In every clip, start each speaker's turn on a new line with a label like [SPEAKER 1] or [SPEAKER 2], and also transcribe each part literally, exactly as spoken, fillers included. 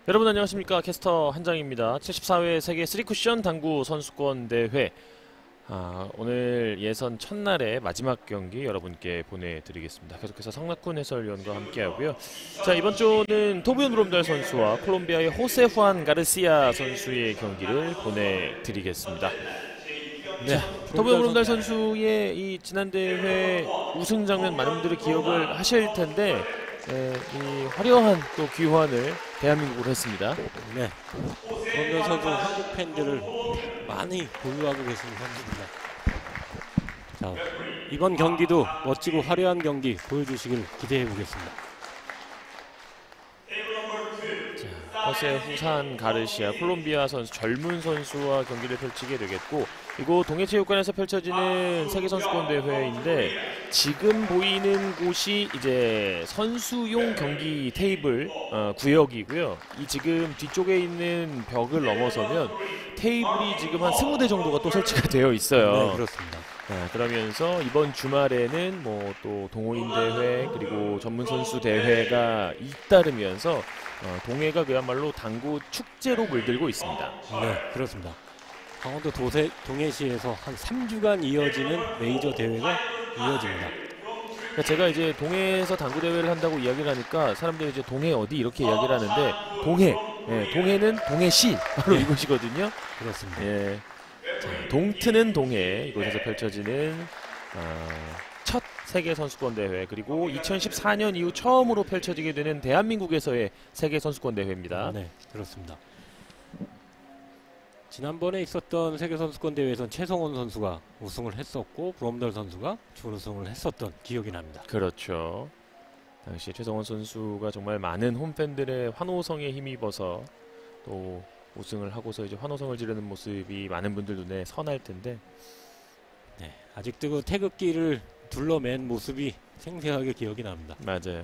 [SPEAKER 1] 여러분 안녕하십니까. 캐스터 한장입니다. 칠십사 회 세계 쓰리 쿠션 당구 선수권 대회, 아, 오늘 예선 첫날의 마지막 경기 여러분께 보내드리겠습니다. 계속해서 성낙훈 해설위원과 함께하고요. 자, 이번 주는 토비온 브롬달 선수와 콜롬비아의 호세 후안 가르시아 선수의 경기를 보내드리겠습니다. 네, 토비온 브롬달 선수의 이 지난 대회 우승 장면 많은 분들이 기억을 하실 텐데, 에, 이 화려한 또 귀환을 대한민국으로 했습니다.
[SPEAKER 2] 네, 브롬달 선수 한국 팬들을 많이 보유하고 계신 선수입니다. 자, 이번 경기도 멋지고 화려한 경기 보여주시길 기대해 보겠습니다.
[SPEAKER 1] 호세 후산 가르시아 콜롬비아 선수, 젊은 선수와 경기를 펼치게 되겠고, 이곳 동해체육관에서 펼쳐지는 세계선수권 대회인데, 지금 보이는 곳이 이제 선수용 경기 테이블 어, 구역이고요. 이 지금 뒤쪽에 있는 벽을 넘어서면 테이블이 지금 한 스무 대 정도가 또 설치가 되어 있어요.
[SPEAKER 2] 네, 그렇습니다.
[SPEAKER 1] 네, 그러면서 이번 주말에는 뭐 또 동호인 대회 그리고 전문 선수 대회가 잇따르면서 어, 동해가 그야말로 당구 축제로 물들고 있습니다.
[SPEAKER 2] 네, 그렇습니다. 강원도 도세, 동해시에서 한 삼 주간 이어지는 메이저 대회가 이어집니다.
[SPEAKER 1] 그러니까 제가 이제 동해에서 당구 대회를 한다고 이야기를 하니까 사람들이 이제 동해 어디 이렇게 이야기를 하는데, 동해, 예, 동해는 동해시 바로
[SPEAKER 2] 네.
[SPEAKER 1] 이곳이거든요.
[SPEAKER 2] 그렇습니다.
[SPEAKER 1] 예, 자, 동트는 동해, 이곳에서 펼쳐지는 어, 첫 세계 선수권 대회, 그리고 이천십사 년 이후 처음으로 펼쳐지게 되는 대한민국에서의 세계 선수권 대회입니다.
[SPEAKER 2] 네, 그렇습니다. 지난번에 있었던 세계선수권 대회에서는 최성원 선수가 우승을 했었고 브롬달 선수가 준우승을 했었던 기억이 납니다.
[SPEAKER 1] 그렇죠. 당시 최성원 선수가 정말 많은 홈팬들의 환호성에 힘입어서 또 우승을 하고서 이제 환호성을 지르는 모습이 많은 분들 눈에 선할 텐데,
[SPEAKER 2] 네, 아직도 그 태극기를 둘러맨 모습이 생생하게 기억이 납니다.
[SPEAKER 1] 맞아요.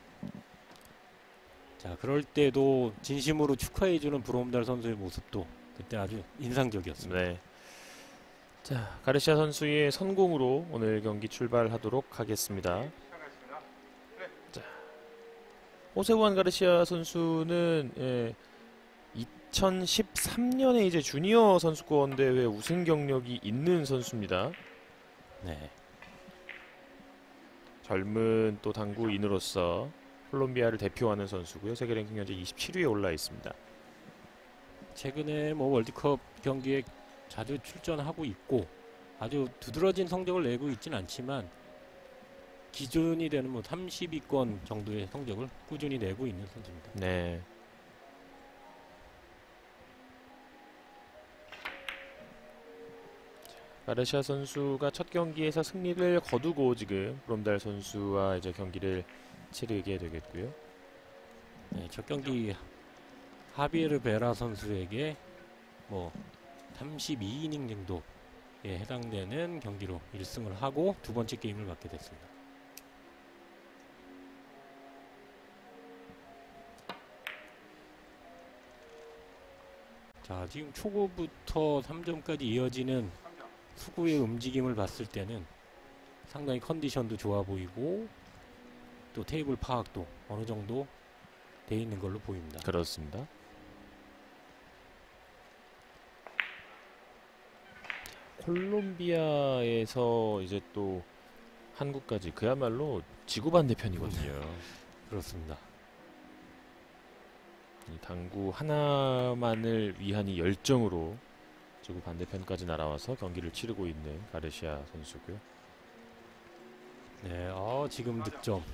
[SPEAKER 2] 자, 그럴 때도 진심으로 축하해주는 브롬달 선수의 모습도 그때 아주 인상적이었습니다.
[SPEAKER 1] 네. 자, 가르시아 선수의 선공으로 오늘 경기 출발하도록 하겠습니다. 자, 호세후안 가르시아 선수는 예, 이천십삼 년에 이제 주니어 선수권 대회 우승 경력이 있는 선수입니다.
[SPEAKER 2] 네,
[SPEAKER 1] 젊은 또 당구인으로서 콜롬비아를 대표하는 선수고요. 세계 랭킹 현재 이십칠 위에 올라 있습니다.
[SPEAKER 2] 최근에 뭐 월드컵 경기에 자주 출전하고 있고 아주 두드러진 성적을 내고 있진 않지만 기준이 되는 뭐 삼십 위권 정도의 성적을 꾸준히 내고 있는 선수입니다.
[SPEAKER 1] 네. 가르시아 선수가 첫 경기에서 승리를 거두고 지금 브롬달 선수와 이제 경기를 치르게 되겠고요.
[SPEAKER 2] 네, 첫 경기 하비에르 베라 선수에게 뭐 삼십이 이닝 정도에 해당되는 경기로 일 승을 하고 두 번째 게임을 맡게 됐습니다. 자, 지금 초구부터 삼 점까지 이어지는 수구의 움직임을 봤을 때는 상당히 컨디션도 좋아 보이고 또 테이블 파악도 어느 정도 돼 있는 걸로 보입니다.
[SPEAKER 1] 그렇습니다. 콜롬비아에서 이제 또 한국까지 그야말로 지구 반대편이거든요.
[SPEAKER 2] 그렇습니다.
[SPEAKER 1] 이 당구 하나만을 위한 이 열정으로 지구 반대편까지 날아와서 경기를 치르고 있는 가르시아 선수고요.
[SPEAKER 2] 네, 어, 지금 득점.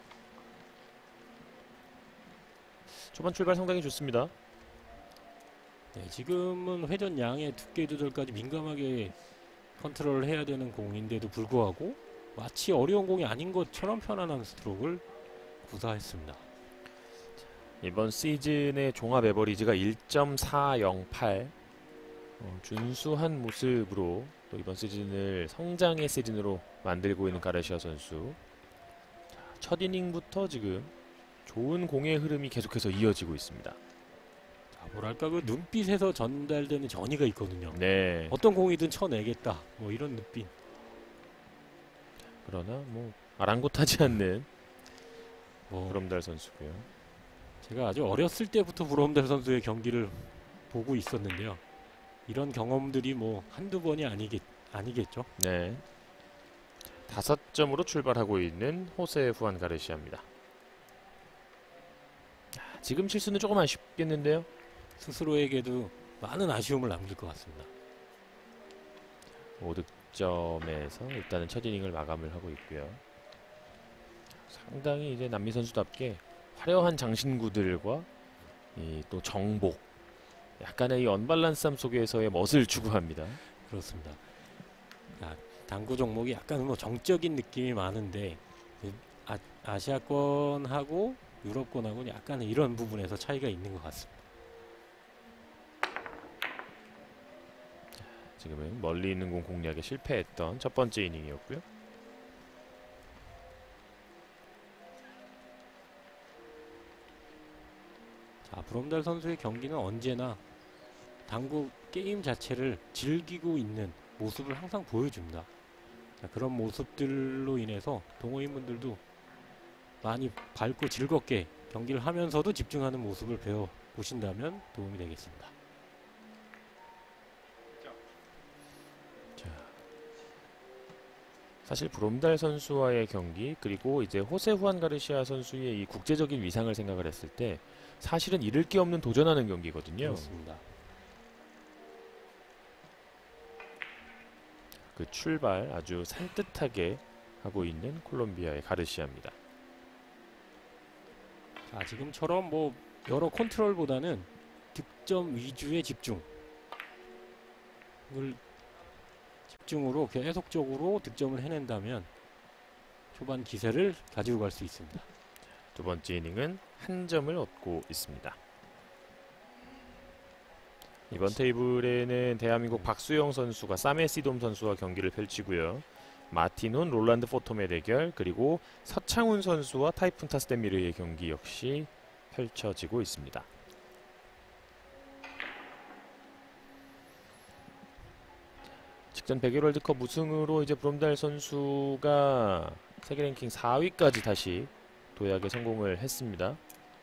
[SPEAKER 1] 초반 출발 상당히 좋습니다.
[SPEAKER 2] 네, 지금은 회전 양의 두께 조절까지 민감하게 컨트롤을 해야 되는 공인데도 불구하고 마치 어려운 공이 아닌 것처럼 편안한 스트로크를 구사했습니다.
[SPEAKER 1] 이번 시즌의 종합 에버리지가 일 점 사영팔, 어, 준수한 모습으로 또 이번 시즌을 성장의 시즌으로 만들고 있는 가르시아 선수. 자, 첫 이닝부터 지금 좋은 공의 흐름이 계속해서 이어지고 있습니다.
[SPEAKER 2] 자, 뭐랄까 그 눈빛에서 전달되는 전의가 있거든요.
[SPEAKER 1] 네.
[SPEAKER 2] 어떤 공이든 쳐내겠다 뭐 이런 느낌.
[SPEAKER 1] 그러나 뭐 아랑곳하지 않는
[SPEAKER 2] 뭐
[SPEAKER 1] 브롬달 선수고요.
[SPEAKER 2] 제가 아주 어렸을 때부터 브롬달 선수의 경기를 보고 있었는데요. 이런 경험들이 뭐 한두 번이 아니겠, 아니겠죠.
[SPEAKER 1] 네. 다섯 점으로 출발하고 있는 호세 후안 가르시아입니다. 아, 지금 실수는 조금 아쉽겠는데요.
[SPEAKER 2] 스스로에게도 많은 아쉬움을 남길 것 같습니다.
[SPEAKER 1] 오 득점에서 일단은 첫 이닝을 마감을 하고 있고요. 상당히 이제 남미 선수답게 화려한 장신구들과 이 또 정복, 약간의 이 언밸런스함 속에서의 멋을 추구합니다.
[SPEAKER 2] 그렇습니다. 아, 당구 종목이 약간 뭐 정적인 느낌이 많은데 그 아, 아시아권하고 유럽권하고는 약간 이런 부분에서 차이가 있는 것 같습니다.
[SPEAKER 1] 지금은 멀리 있는 공 공략에 실패했던 첫 번째 이닝이었고요.
[SPEAKER 2] 자, 브롬달 선수의 경기는 언제나 당구 게임 자체를 즐기고 있는 모습을 항상 보여줍니다. 자, 그런 모습들로 인해서 동호인분들도 많이 밝고 즐겁게 경기를 하면서도 집중하는 모습을 배워 보신다면 도움이 되겠습니다.
[SPEAKER 1] 자, 사실 브롬달 선수와의 경기, 그리고 이제 호세 후안 가르시아 선수의 이 국제적인 위상을 생각을 했을 때 사실은 잃을 게 없는 도전하는 경기거든요.
[SPEAKER 2] 그렇습니다.
[SPEAKER 1] 그 출발 아주 산뜻하게 하고 있는 콜롬비아의 가르시아입니다.
[SPEAKER 2] 자, 지금처럼 뭐 여러 컨트롤보다는 득점 위주의 집중을 집중으로 계속적으로 득점을 해낸다면 초반 기세를 가지고 갈 수 있습니다.
[SPEAKER 1] 두 번째 이닝은 한 점을 얻고 있습니다. 이번 테이블에는 대한민국 박수영 선수가 사메 시돔 선수와 경기를 펼치고요. 마틴훈, 롤란드 포톰의 대결, 그리고 서창훈 선수와 타이푼 타스데미르의 경기 역시 펼쳐지고 있습니다. 직전 백일 월드컵 우승으로 이제 브롬달 선수가 세계 랭킹 사 위까지 다시 도약에 성공을 했습니다.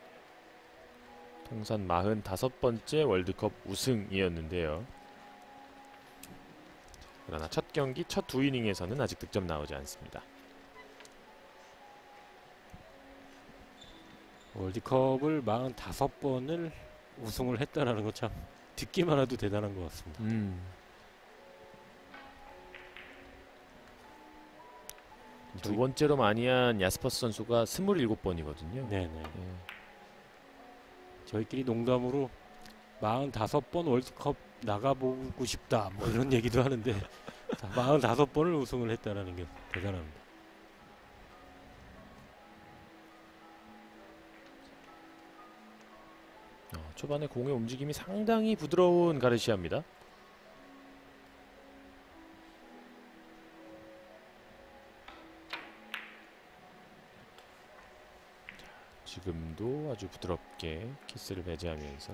[SPEAKER 1] 통산 사십오 번째 월드컵 우승이었는데요. 그러나 첫 경기 첫 두 이닝에서는 아직 득점 나오지 않습니다.
[SPEAKER 2] 월드컵을 사십오 번을 우승을 했다라는 것 참 듣기만 해도 대단한 것 같습니다.
[SPEAKER 1] 음. 두 번째로 많이 한 야스퍼스 선수가 스물일곱 번이거든요.
[SPEAKER 2] 네네.
[SPEAKER 1] 예.
[SPEAKER 2] 저희끼리 농담으로 사십오 번 월드컵 나가보고 싶다 뭐 이런 얘기도 하는데 사십오 번을 우승을 했다라는 게 대단합니다.
[SPEAKER 1] 어, 초반에 공의 움직임이 상당히 부드러운 가르시아입니다. 지금도 아주 부드럽게 키스를 배제하면서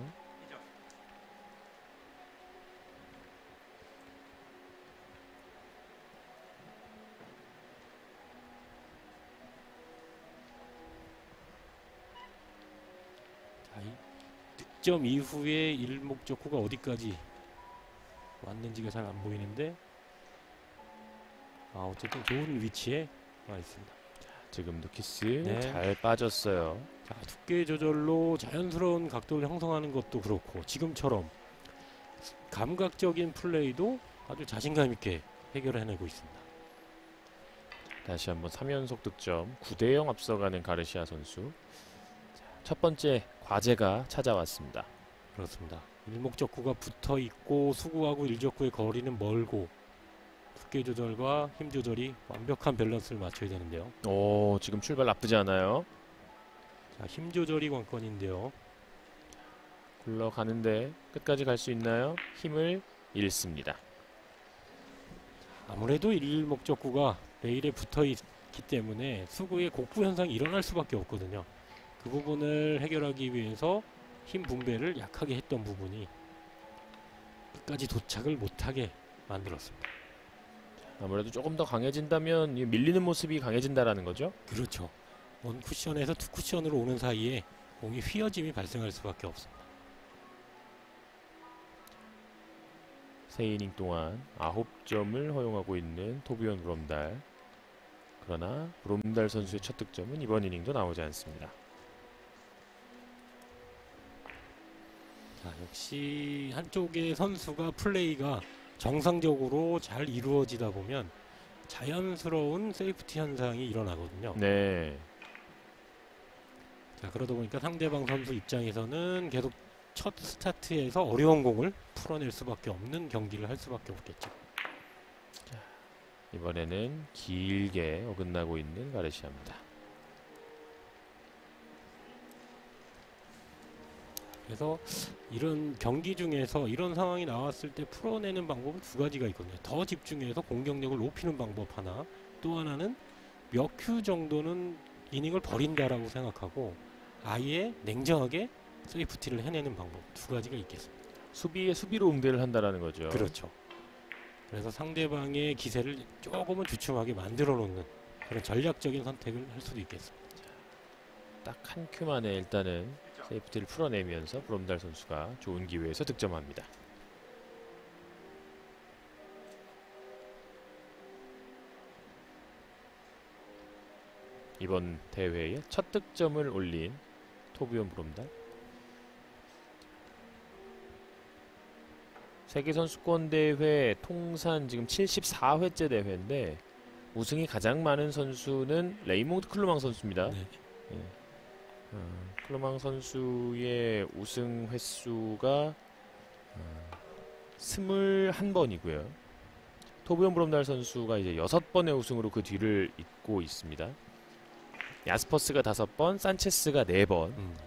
[SPEAKER 2] 자, 이 득점 이후에 일목적후가 어디까지 왔는지가 잘 안 보이는데 아 어쨌든 좋은 위치에 와 있습니다.
[SPEAKER 1] 지금도 키스
[SPEAKER 2] 네.
[SPEAKER 1] 잘 빠졌어요.
[SPEAKER 2] 자, 두께 조절로 자연스러운 각도를 형성하는 것도 그렇고 지금처럼 감각적인 플레이도 아주 자신감 있게 해결해내고 있습니다.
[SPEAKER 1] 다시 한번 삼 연속 득점 구 대 영 앞서가는 가르시아 선수. 자, 첫 번째 과제가 찾아왔습니다.
[SPEAKER 2] 그렇습니다. 일목적구가 붙어 있고 수구하고 일적구의 거리는 멀고 두께 조절과 힘 조절이 완벽한 밸런스를 맞춰야 되는데요.
[SPEAKER 1] 오, 지금 출발 나쁘지 않아요.
[SPEAKER 2] 자, 힘 조절이 관건인데요.
[SPEAKER 1] 굴러가는데 끝까지 갈 수 있나요? 힘을 잃습니다.
[SPEAKER 2] 아무래도 일목적구가 레일에 붙어 있기 때문에 수구의 곡부 현상이 일어날 수밖에 없거든요. 그 부분을 해결하기 위해서 힘 분배를 약하게 했던 부분이 끝까지 도착을 못하게 만들었습니다.
[SPEAKER 1] 아무래도 조금 더 강해진다면 밀리는 모습이 강해진다라는 거죠.
[SPEAKER 2] 그렇죠. 원 쿠션에서 투 쿠션으로 오는 사이에 공이 휘어짐이 발생할 수밖에 없습니다.
[SPEAKER 1] 세 이닝 동안 아홉 점을 허용하고 있는 토비온 브롬달. 그러나 브롬달 선수의 첫 득점은 이번 이닝도 나오지 않습니다.
[SPEAKER 2] 자, 역시 한쪽의 선수가 플레이가 정상적으로 잘 이루어지다 보면 자연스러운 세이프티 현상이 일어나거든요.
[SPEAKER 1] 네.
[SPEAKER 2] 자, 그러다 보니까 상대방 선수 입장에서는 계속 첫 스타트에서 어려운 공을 풀어낼 수밖에 없는 경기를 할 수밖에 없겠죠.
[SPEAKER 1] 이번에는 길게 어긋나고 있는 가르시아입니다.
[SPEAKER 2] 그래서 이런 경기 중에서 이런 상황이 나왔을 때 풀어내는 방법은 두 가지가 있거든요. 더 집중해서 공격력을 높이는 방법 하나, 또 하나는 몇 큐 정도는 이닝을 버린다라고 생각하고 아예 냉정하게 세이프티를 해내는 방법, 두 가지가 있겠습니다.
[SPEAKER 1] 수비에 수비로 응대를 한다라는 거죠.
[SPEAKER 2] 그렇죠. 그래서 상대방의 기세를 조금은 주춤하게 만들어 놓는 그런 전략적인 선택을 할 수도 있겠습니다.
[SPEAKER 1] 딱 한 큐 만에 일단은 세이프티를 풀어내면서 브롬달 선수가 좋은 기회에서 득점합니다. 이번 대회에 첫 득점을 올린 토비온 브롬달. 세계선수권대회 통산 지금 칠십사 회째 대회인데 우승이 가장 많은 선수는 레이몽드 클루망 선수입니다.
[SPEAKER 2] 네.
[SPEAKER 1] 예. 어, 클루망 선수의 우승 횟수가 어, 스물한 번이고요. 토비온 브롬달 선수가 이제 여섯 번의 우승으로 그 뒤를 잇고 있습니다. 야스퍼스가 다섯 번, 산체스가 네 번.
[SPEAKER 2] 음.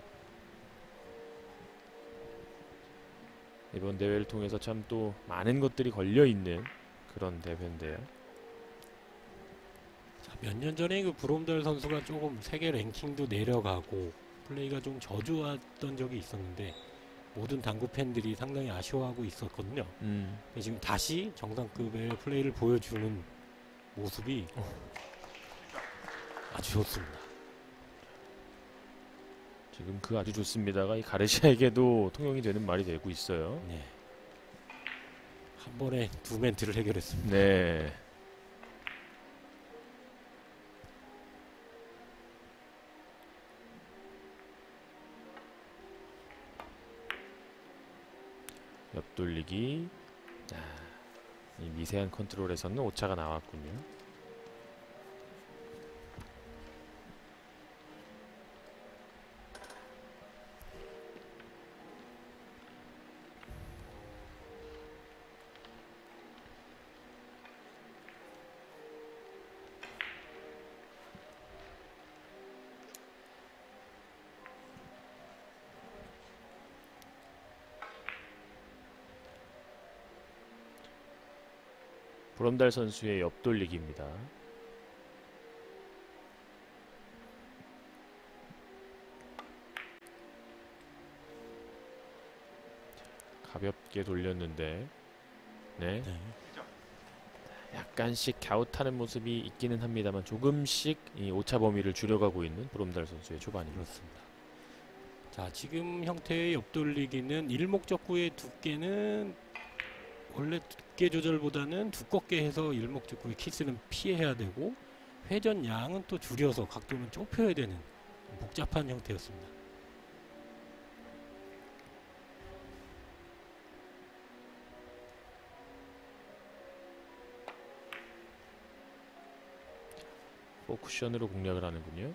[SPEAKER 1] 이번 대회를 통해서 참 또 많은 것들이 걸려있는 그런 대회인데요.
[SPEAKER 2] 몇 년 전에 그 브롬달 선수가 조금 세계 랭킹도 내려가고 플레이가 좀 저조했던 적이 있었는데 모든 당구 팬들이 상당히 아쉬워하고 있었거든요.
[SPEAKER 1] 음.
[SPEAKER 2] 근데 지금 다시 정상급의 플레이를 보여주는 모습이 아주 좋습니다.
[SPEAKER 1] 지금 그 아주 좋습니다가 이 가르시아에게도 통용이 되는 말이 되고 있어요.
[SPEAKER 2] 네. 한 번에 두 멘트를 해결했습니다.
[SPEAKER 1] 네. 옆돌리기. 아, 이 미세한 컨트롤에서는 오차가 나왔군요. 브롬달 선수의 옆돌리기입니다. 가볍게 돌렸는데 네.
[SPEAKER 2] 네.
[SPEAKER 1] 약간씩 갸웃하는 모습이 있기는 합니다만 조금씩 이 오차 범위를 줄여가고 있는 브롬달 선수의 초반입니다.
[SPEAKER 2] 그렇습니다. 자, 지금 형태의 옆돌리기는 일목적구의 두께는 원래 두께 조절보다는 두껍게 해서 일목적구의 키스는 피해야 되고 회전 양은 또 줄여서 각도는 좁혀야 되는 복잡한 형태였습니다.
[SPEAKER 1] 포쿠션으로 공략을 하는군요.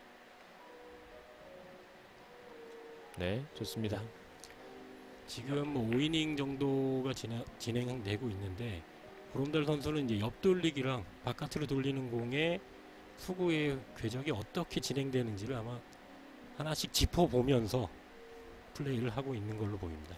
[SPEAKER 1] 네, 좋습니다.
[SPEAKER 2] 지금 뭐 오 이닝 정도가 진행, 진행되고 있는데 브롬달 선수는 이제 옆돌리기랑 바깥으로 돌리는 공의 수구의 궤적이 어떻게 진행되는지를 아마 하나씩 짚어보면서 플레이를 하고 있는 걸로 보입니다.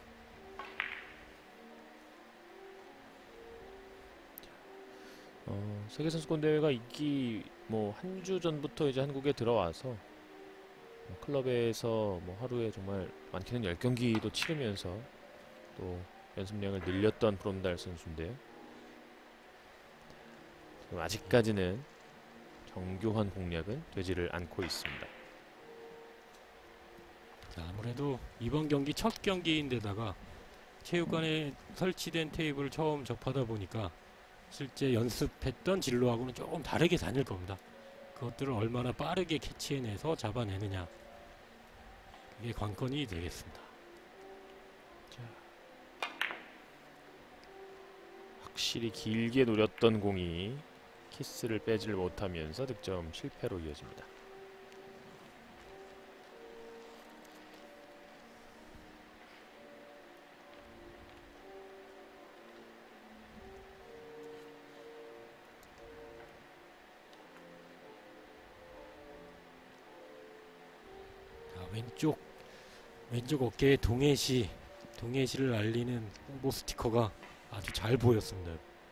[SPEAKER 1] 어, 세계선수권 대회가 있기 뭐 한 주 전부터 이제 한국에 들어와서 뭐 클럽에서 뭐 하루에 정말 많게는 열 경기도 치르면서 또 연습량을 늘렸던 브롬달 선수인데요. 지금 아직까지는 정교한 공략은 되지를 않고 있습니다.
[SPEAKER 2] 자, 아무래도 이번 경기 첫 경기인데다가 체육관에 설치된 테이블을 처음 접하다 보니까 실제 연습했던 진로하고는 조금 다르게 다닐 겁니다. 그것들을 얼마나 빠르게 캐치해내서 잡아내느냐, 그게 관건이 되겠습니다.
[SPEAKER 1] 확실히 길게 노렸던 공이 키스를 빼지를 못하면서 득점 실패로 이어집니다.
[SPEAKER 2] 자, 왼쪽 왼쪽 어깨에 동해시 동해시를 알리는 홍보 스티커가 아주 잘 보였습니다.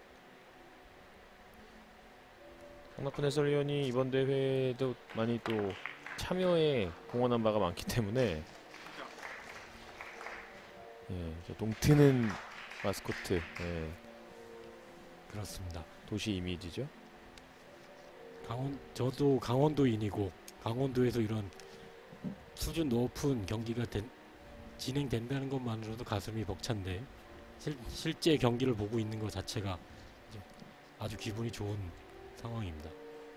[SPEAKER 1] 성낙훈 해설위원이 이번 대회도 많이 또 참여에 공헌한 바가 많기 때문에 예, 저 동트는 마스코트, 예,
[SPEAKER 2] 그렇습니다.
[SPEAKER 1] 도시 이미지죠.
[SPEAKER 2] 강원 저도 강원도인이고 강원도에서 이런 수준 높은 경기가 된, 진행된다는 것만으로도 가슴이 벅찬데 실, 실제 경기를 보고 있는 것 자체가 아주 기분이 좋은 상황입니다.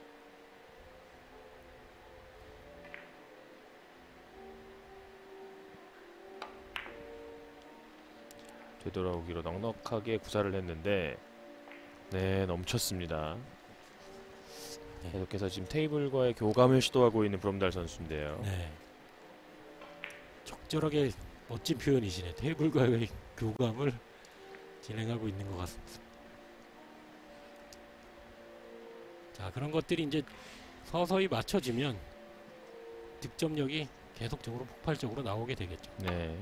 [SPEAKER 1] 되돌아오기로 넉넉하게 구사를 했는데 네, 넘쳤습니다.
[SPEAKER 2] 네.
[SPEAKER 1] 계속해서 지금 테이블과의 교감을 시도하고 있는 브롬달 선수인데요.
[SPEAKER 2] 네. 적절하게 멋진 표현이시네. 테이블과의 교감을 진행하고 있는 것 같습니다. 자, 그런 것들이 이제 서서히 맞춰지면 득점력이 계속적으로 폭발적으로 나오게 되겠죠.
[SPEAKER 1] 네.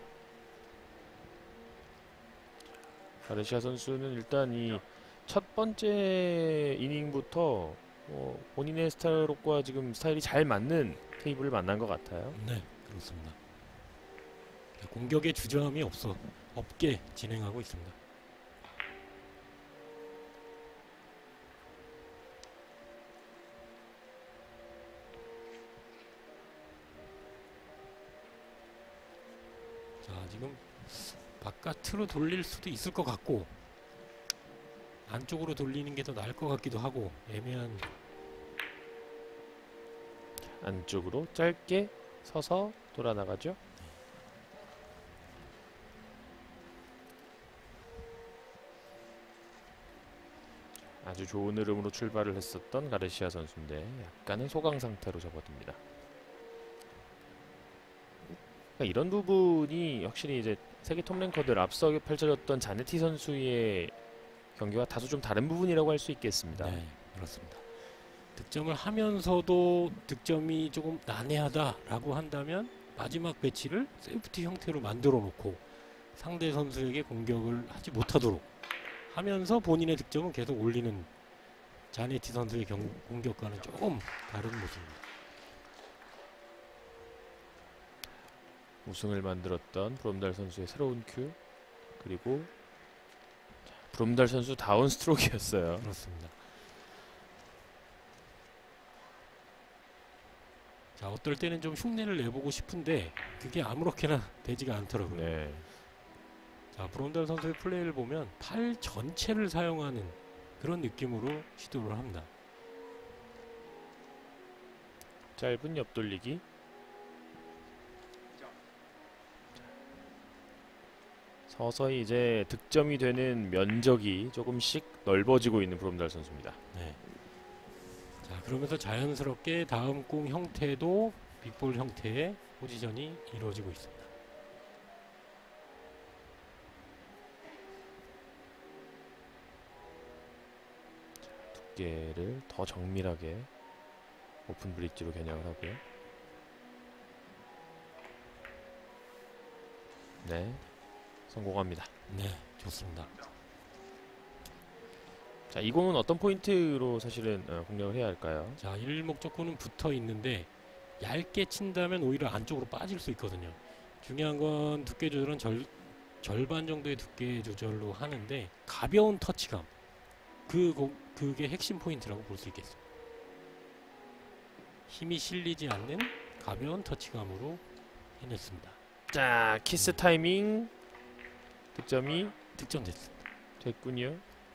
[SPEAKER 1] 가르시아 선수는 일단 이 첫 번째 이닝부터 어, 본인의 스타일과 지금 스타일이 잘 맞는 테이블을 만난 것 같아요.
[SPEAKER 2] 네, 그렇습니다. 공격에 주저함이 없어 없게 진행하고 있습니다. 자, 지금 바깥으로 돌릴 수도 있을 것 같고 안쪽으로 돌리는 게 더 나을 것 같기도 하고 애매한.
[SPEAKER 1] 안쪽으로 짧게 서서 돌아 나가죠. 아주 좋은 흐름으로 출발을 했었던 가르시아 선수인데 약간의 소강 상태로 접어듭니다. 그러니까 이런 부분이 확실히 이제 세계 톱랭커들 앞서 펼쳐졌던 자네티 선수의 경기와 다소 좀 다른 부분이라고 할 수 있겠습니다.
[SPEAKER 2] 네, 그렇습니다. 득점을 하면서도 득점이 조금 난해하다라고 한다면 마지막 배치를 세이프티 형태로 만들어 놓고 상대 선수에게 공격을 하지 못하도록 하면서 본인의 득점은 계속 올리는 자네티 선수의 경, 공격과는 조금 다른 모습입니다.
[SPEAKER 1] 우승을 만들었던 브롬달 선수의 새로운 큐, 그리고 브롬달 선수 다운 스트로크였어요.
[SPEAKER 2] 그렇습니다. 자, 어떨 때는 좀 흉내를 내보고 싶은데 그게 아무렇게나 되지가 않더라고요.
[SPEAKER 1] 네.
[SPEAKER 2] 자, 브롬달 선수의 플레이를 보면 팔 전체를 사용하는 그런 느낌으로 시도를 합니다.
[SPEAKER 1] 짧은 옆돌리기. 서서히 이제 득점이 되는 면적이 조금씩 넓어지고 있는 브롬달 선수입니다.
[SPEAKER 2] 네. 자, 그러면서 자연스럽게 다음 공 형태도 빅볼 형태의 포지션이 이루어지고 있습니다.
[SPEAKER 1] 두께를 더 정밀하게 오픈 브릿지로 겨냥을 하고요. 네, 성공합니다.
[SPEAKER 2] 네, 좋습니다.
[SPEAKER 1] 자, 이 공은 어떤 포인트로 사실은 어, 공략을 해야 할까요?
[SPEAKER 2] 자, 일목적구는 붙어 있는데 얇게 친다면 오히려 안쪽으로 빠질 수 있거든요. 중요한 건 두께 조절은 절, 절반 정도의 두께 조절로 하는데 가벼운 터치감, 그 고, 그게 핵심 포인트라고 볼 수 있겠습니다. 힘이 실리지 않는 가벼운 터치감으로 해냈습니다.
[SPEAKER 1] 자, 키스 타이밍 득점이
[SPEAKER 2] 득점됐습니다.
[SPEAKER 1] 됐군요.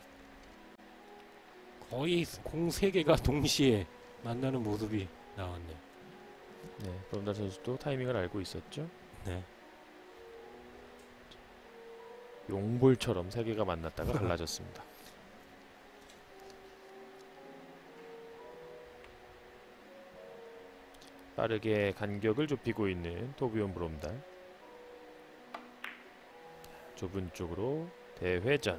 [SPEAKER 2] 거의 공 세 개가 동시에 만나는 모습이 나왔네요.
[SPEAKER 1] 네, 브롬달 선수도 타이밍을 알고 있었죠.
[SPEAKER 2] 네.
[SPEAKER 1] 용볼처럼 세 개가 만났다가 갈라졌습니다. 빠르게 간격을 좁히고 있는 토비온 브롬달. 좁은 쪽으로 대회전.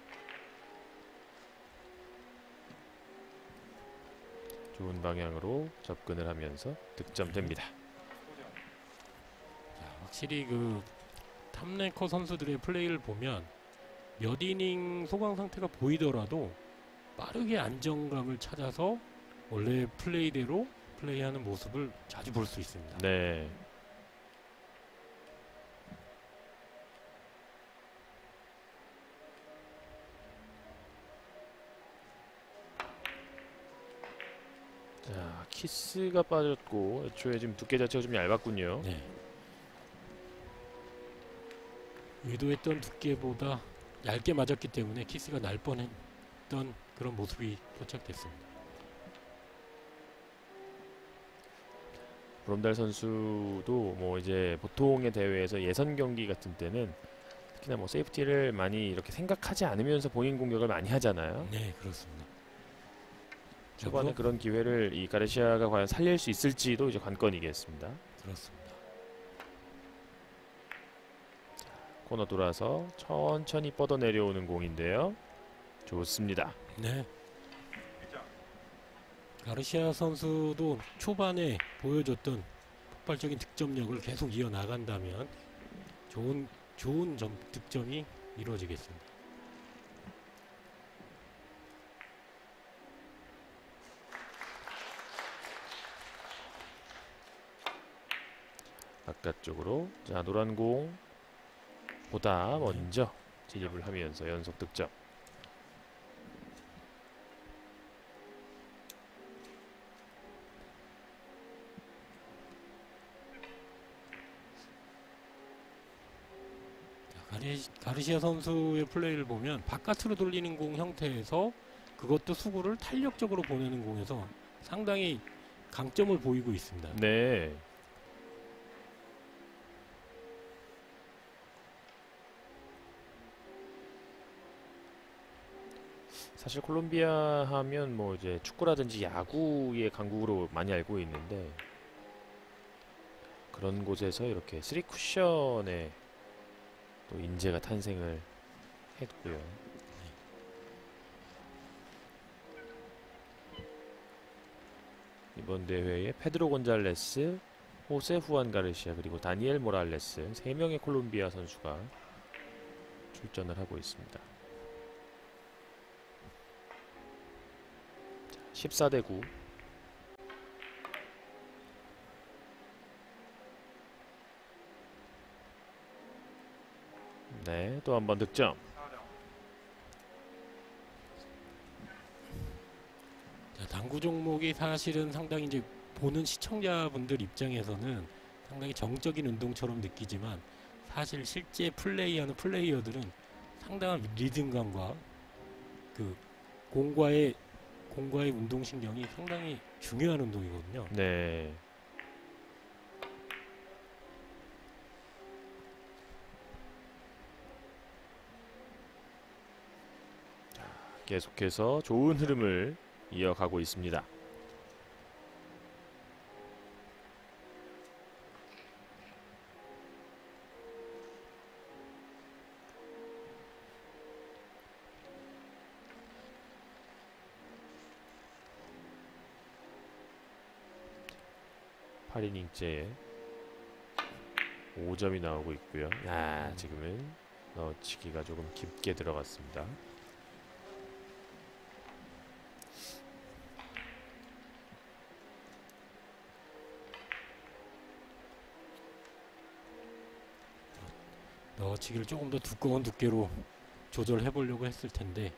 [SPEAKER 1] 좋은 방향으로 접근을 하면서 득점됩니다.
[SPEAKER 2] 자, 확실히 그 탑랭커 선수들의 플레이를 보면 몇 이닝 소강 상태가 보이더라도 빠르게 안정감을 찾아서 원래 플레이대로 플레이하는 모습을 자주 볼 수 있습니다.
[SPEAKER 1] 네. 자, 키스가 빠졌고 애초에 지금 두께 자체가 좀 얇았군요.
[SPEAKER 2] 네. 의도했던 두께보다 얇게 맞았기 때문에 키스가 날 뻔했던 그런 모습이 포착됐습니다.
[SPEAKER 1] 브롬달 선수도 뭐 이제 보통의 대회에서 예선 경기 같은 때는 특히나 뭐 세이프티를 많이 이렇게 생각하지 않으면서 본인 공격을 많이 하잖아요.
[SPEAKER 2] 네, 그렇습니다.
[SPEAKER 1] 초반에 그런 기회를 이 가르시아가 과연 살릴 수 있을지도 이제 관건이겠습니다.
[SPEAKER 2] 그렇습니다.
[SPEAKER 1] 코너 돌아서 천천히 뻗어 내려오는 공인데요. 좋습니다.
[SPEAKER 2] 네. 가르시아 선수도 초반에 보여줬던 폭발적인 득점력을 계속 이어나간다면 좋은 좋은 점 득점이 이루어지겠습니다.
[SPEAKER 1] 바깥쪽으로 자 노란 공 보다 먼저 진입을 하면서 연속 득점.
[SPEAKER 2] 가리, 가르시아 선수의 플레이를 보면 바깥으로 돌리는 공 형태에서 그것도 수구를 탄력적으로 보내는 공에서 상당히 강점을 보이고 있습니다.
[SPEAKER 1] 네. 사실 콜롬비아 하면 뭐 이제 축구라든지 야구의 강국으로 많이 알고 있는데 그런 곳에서 이렇게 쓰리 쿠션의 또 인재가 탄생을 했고요. 이번 대회에 페드로 곤잘레스, 호세 후안 가르시아 그리고 다니엘 모랄레스 세 명의 콜롬비아 선수가 출전을 하고 있습니다. 십사 대 구. 네, 또 한 번 득점.
[SPEAKER 2] 자, 당구 종목이 사실은 상당히 이제 보는 시청자분들 입장에서는 상당히 정적인 운동처럼 느끼지만 사실 실제 플레이하는 플레이어들은 상당한 리듬감과 그 공과의 공과의 운동신경이 상당히 중요한 운동이거든요.
[SPEAKER 1] 네. 계속해서 좋은 흐름을 이어가고 있습니다. 팔 이닝째 오 점이 나오고 있고요. 아, 지금은 넣어치기가 조금 깊게 들어갔습니다.
[SPEAKER 2] 넣어치기를 조금 더 두꺼운 두께로 조절해 보려고 했을 텐데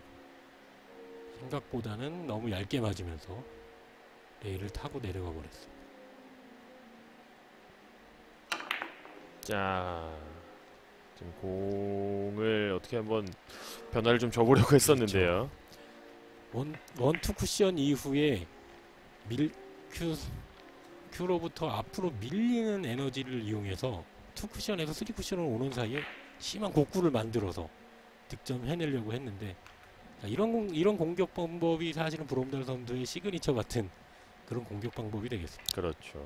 [SPEAKER 2] 생각보다는 너무 얇게 맞으면서 레일을 타고 내려가 버렸습니다.
[SPEAKER 1] 자, 지금 공을 어떻게 한번 변화를 좀 줘보려고 했었는데요.
[SPEAKER 2] 원, 원투 쿠션 이후에 밀, 큐, 큐로부터 앞으로 밀리는 에너지를 이용해서 투 쿠션에서 쓰리 쿠션으로 오는 사이에 심한 곡구를 만들어서 득점 해내려고 했는데, 자, 이런 공, 이런 공격 방법이 사실은 브롬달 선수의 시그니처 같은 그런 공격 방법이 되겠습니다.
[SPEAKER 1] 그렇죠.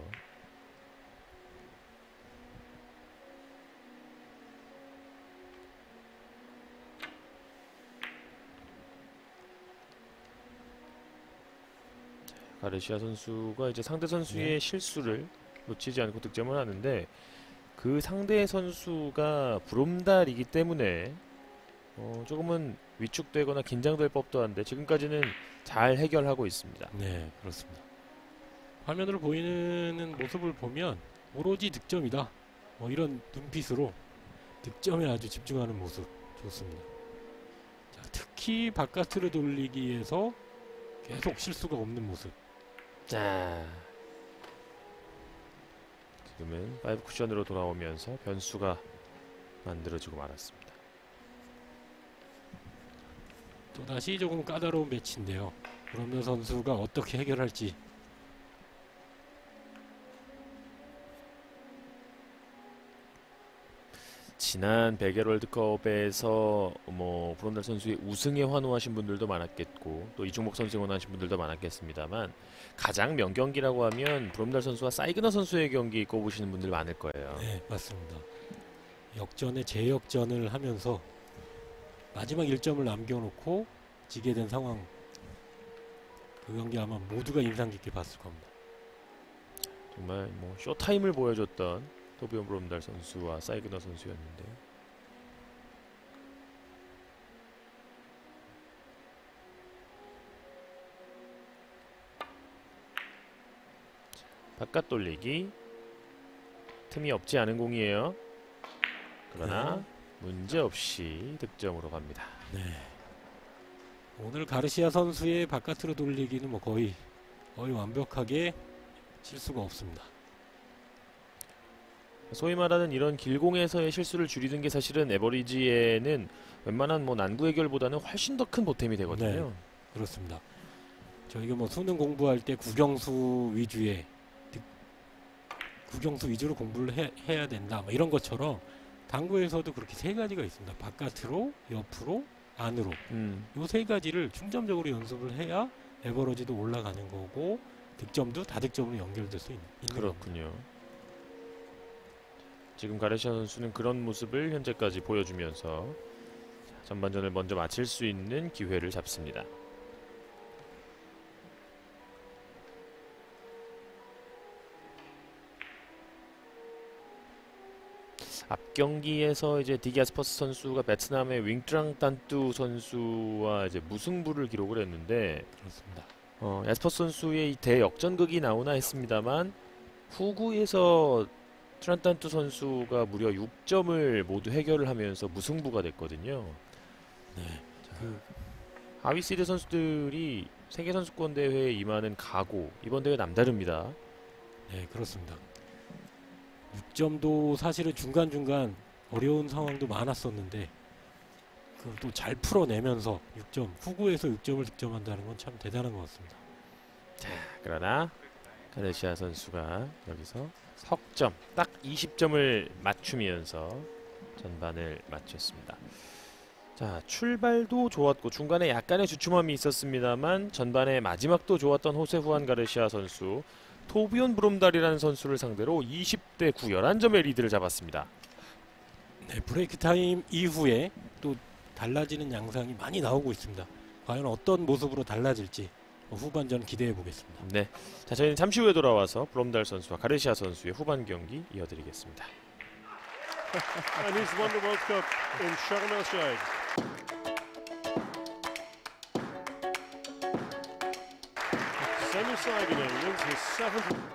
[SPEAKER 1] 가르시아 선수가 이제 상대 선수의
[SPEAKER 2] 네.
[SPEAKER 1] 실수를 놓치지 않고 득점을 하는데, 그 상대 선수가 브롬달이기 때문에 어, 조금은 위축되거나 긴장될 법도 한데 지금까지는 잘 해결하고 있습니다.
[SPEAKER 2] 네, 그렇습니다. 화면으로 보이는 모습을 보면 오로지 득점이다, 뭐 이런 눈빛으로 득점에 아주 집중하는 모습 좋습니다. 자, 특히 바깥으로 돌리기에서 계속 실수가 없는 모습.
[SPEAKER 1] 자, 지금은 파이브 쿠션으로 돌아오면서 변수가 만들어지고 말았습니다.
[SPEAKER 2] 또다시 조금 까다로운 매치인데요. 브롬달 선수가 어떻게 해결할지.
[SPEAKER 1] 지난 백일 월드컵에서 뭐 브롬달 선수의 우승에 환호하신 분들도 많았겠고 또 이중목 선수에 환호하신 분들도 많았겠습니다만, 가장 명경기라고 하면 브롬달 선수와 사이그너 선수의 경기 꼽으시는 분들 많을 거예요.
[SPEAKER 2] 네, 맞습니다. 역전에 재역전을 하면서 마지막 일 점을 남겨놓고 지게 된 상황, 그 경기 아마 모두가 인상 깊게 봤을 겁니다.
[SPEAKER 1] 정말 뭐 쇼타임을 보여줬던 토비온 브롬달 선수와 사이그너 선수였는데요. 바깥 돌리기, 틈이 없지 않은 공이에요. 그러나
[SPEAKER 2] 네.
[SPEAKER 1] 문제없이 득점으로 갑니다.
[SPEAKER 2] 네. 오늘 가르시아 선수의 바깥으로 돌리기는 뭐 거의 거의 완벽하게 실수가 없습니다.
[SPEAKER 1] 소위 말하는 이런 길공에서의 실수를 줄이는 게 사실은 에버리지에는 웬만한 뭐 난구 해결보다는 훨씬 더 큰 보탬이 되거든요.
[SPEAKER 2] 네. 그렇습니다. 저희가 뭐 수능 공부할 때 국영수 위주의 득- 국영수 위주로 공부를 해, 해야 된다, 뭐 이런 것처럼 당구에서도 그렇게 세 가지가 있습니다. 바깥으로, 옆으로, 안으로.
[SPEAKER 1] 음,
[SPEAKER 2] 요 세 가지를 중점적으로 연습을 해야 에버러지도 올라가는 거고 득점도 다득점으로 연결될 수 있는, 있는 겁니다.
[SPEAKER 1] 그렇군요. 지금 가르시아 선수는 그런 모습을 현재까지 보여주면서 전반전을 먼저 마칠 수 있는 기회를 잡습니다. 앞 경기에서 이제 디기아스퍼스 선수가 베트남의 윙트랑 단뚜 선수와 이제 무승부를 기록을 했는데,
[SPEAKER 2] 그렇습니다.
[SPEAKER 1] 어, 야스퍼스 선수의 이 대역전극이 나오나 했습니다만 후구에서 트란탄투 선수가 무려 육 점을 모두 해결을 하면서 무승부가 됐거든요.
[SPEAKER 2] 네. 그
[SPEAKER 1] 하위 시드 선수들이 세계 선수권 대회에 임하는 각오, 이번 대회 남다릅니다.
[SPEAKER 2] 네, 그렇습니다. 육 점도 사실은 중간중간 어려운 상황도 많았었는데 그걸 또 잘 풀어내면서 육 점, 후구에서 육 점을 득점한다는 건 참 대단한 것 같습니다.
[SPEAKER 1] 그러나 가르시아 선수가 여기서 석점, 딱 이십 점을 맞추면서 전반을 마쳤습니다. 자, 출발도 좋았고 중간에 약간의 주춤함이 있었습니다만 전반의 마지막도 좋았던 호세 후안 가르시아 선수, 토비온 브롬달이라는 선수를 상대로 이십 대 구, 열한 점의 리드를 잡았습니다.
[SPEAKER 2] 네, 브레이크 타임 이후에 또 달라지는 양상이 많이 나오고 있습니다. 과연 어떤 모습으로 달라질지 후반전 기대해 보겠습니다.
[SPEAKER 1] 네, 자, 저희는 잠시 후에 돌아와서 브롬달 선수와 가르시아 선수의 후반 경기 이어드리겠습니다.
[SPEAKER 3] And he's won the World Cup in Sharm el-Sheikh. Semir Sayginer wins his seventh.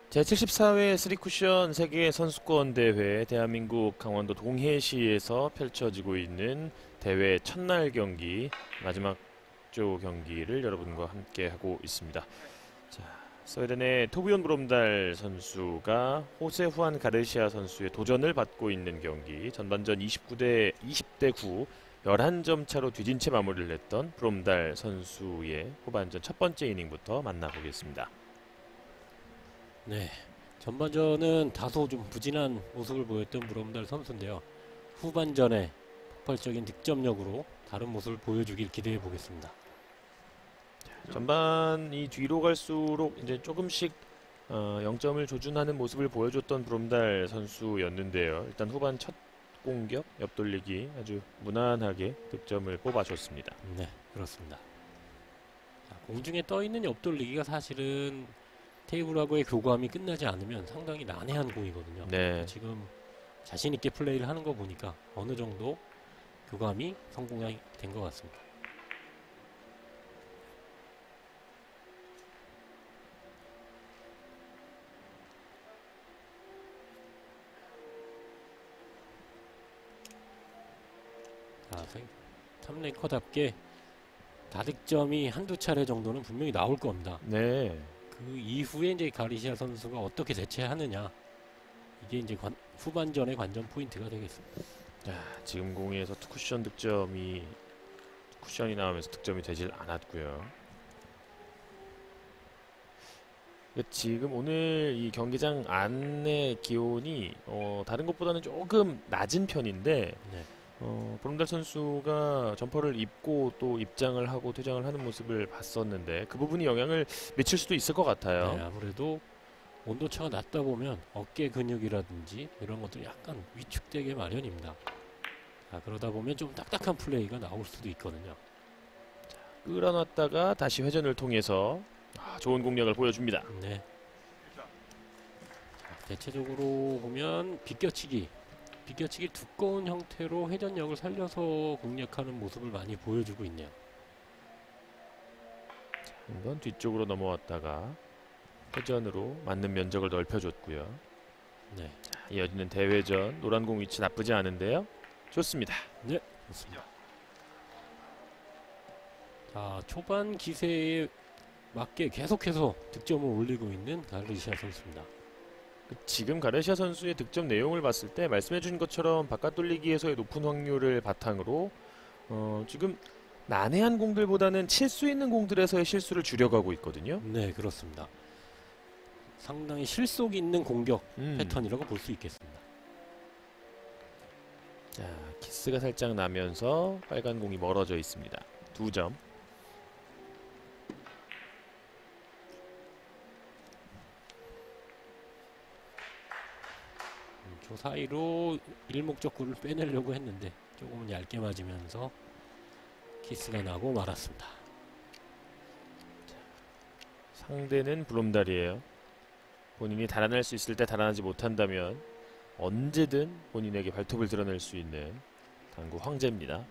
[SPEAKER 1] 제칠십사 회 쓰리쿠션 세계 선수권 대회 대한민국 강원도 동해시에서 펼쳐지고 있는 대회 첫날 경기 마지막 조 경기를 여러분과 함께 하고 있습니다. 자, 스웨덴의 토비온 브롬달 선수가 호세 후안 가르시아 선수의 도전을 받고 있는 경기, 전반전 이십구 대 이십 대 구 열한 점 차로 뒤진 채 마무리를 했던 브롬달 선수의 후반전 첫 번째 이닝부터 만나보겠습니다.
[SPEAKER 2] 네, 전반전은 다소 좀 부진한 모습을 보였던 브롬달 선수인데요. 후반전에 폭발적인 득점력으로 다른 모습을 보여주길 기대해 보겠습니다.
[SPEAKER 1] 전반이 뒤로 갈수록 이제 조금씩 어, 영 점을 조준하는 모습을 보여줬던 브롬달 선수였는데요. 일단 후반 첫 공격 옆돌리기 아주 무난하게 득점을 뽑아줬습니다.
[SPEAKER 2] 네, 그렇습니다. 자, 공중에 떠 있는 옆돌리기가 사실은 테이블하고의 교감이 끝나지 않으면 상당히 난해한 공이거든요.
[SPEAKER 1] 네,
[SPEAKER 2] 지금 자신 있게 플레이를 하는 거 보니까 어느 정도 교감이 성공이 된 것 같습니다. 자, 탑랭커답게 다득점이 한두 차례 정도는 분명히 나올 겁니다.
[SPEAKER 1] 네,
[SPEAKER 2] 그 이후에 이제 가리시아 선수가 어떻게 대체하느냐, 이게 이제 관, 후반전의 관전 포인트가 되겠습니다.
[SPEAKER 1] 자, 지금 공에서 투쿠션 득점이 쿠션이 나오면서 득점이 되질 않았고요. 지금 오늘 이 경기장 안의 기온이 어, 다른 것보다는 조금 낮은 편인데
[SPEAKER 2] 네.
[SPEAKER 1] 어, 브롬달 선수가 점퍼를 입고 또 입장을 하고 퇴장을 하는 모습을 봤었는데 그 부분이 영향을 미칠 수도 있을 것 같아요.
[SPEAKER 2] 네, 아무래도 온도차가 낮다 보면 어깨 근육이라든지 이런 것들이 약간 위축되게 마련입니다. 자, 그러다 보면 좀 딱딱한 플레이가 나올 수도 있거든요.
[SPEAKER 1] 끌어놨다가 다시 회전을 통해서 아, 좋은 공략을 보여줍니다.
[SPEAKER 2] 네. 자, 대체적으로 보면 비껴치기, 비껴치기 두꺼운 형태로 회전력을 살려서 공략하는 모습을 많이 보여주고 있네요.
[SPEAKER 1] 한번 뒤쪽으로 넘어왔다가 회전으로 맞는 면적을 넓혀줬고요.
[SPEAKER 2] 네,
[SPEAKER 1] 자, 이어지는 대회전 노란 공 위치 나쁘지 않은데요. 좋습니다.
[SPEAKER 2] 좋습니다. 자, 초반 기세에 맞게 계속해서 득점을 올리고 있는 가르시아 선수입니다.
[SPEAKER 1] 지금 가르시아 선수의 득점 내용을 봤을 때 말씀해준 것처럼 바깥 돌리기에서의 높은 확률을 바탕으로 어, 지금 난해한 공들보다는 칠 수 있는 공들에서의 실수를 줄여가고 있거든요.
[SPEAKER 2] 네, 그렇습니다. 상당히 실속 있는 공격
[SPEAKER 1] 음.
[SPEAKER 2] 패턴이라고 볼 수 있겠습니다.
[SPEAKER 1] 자, 키스가 살짝 나면서 빨간 공이 멀어져 있습니다. 두 점.
[SPEAKER 2] 음, 저 사이로 일목적구를 빼내려고 했는데 조금은 얇게 맞으면서 키스가 나고 말았습니다.
[SPEAKER 1] 상대는 브롬달이에요. 본인이 달아날 수 있을 때 달아나지 못한다면 언제든 본인에게 발톱을 드러낼 수 있는 당구 황제입니다.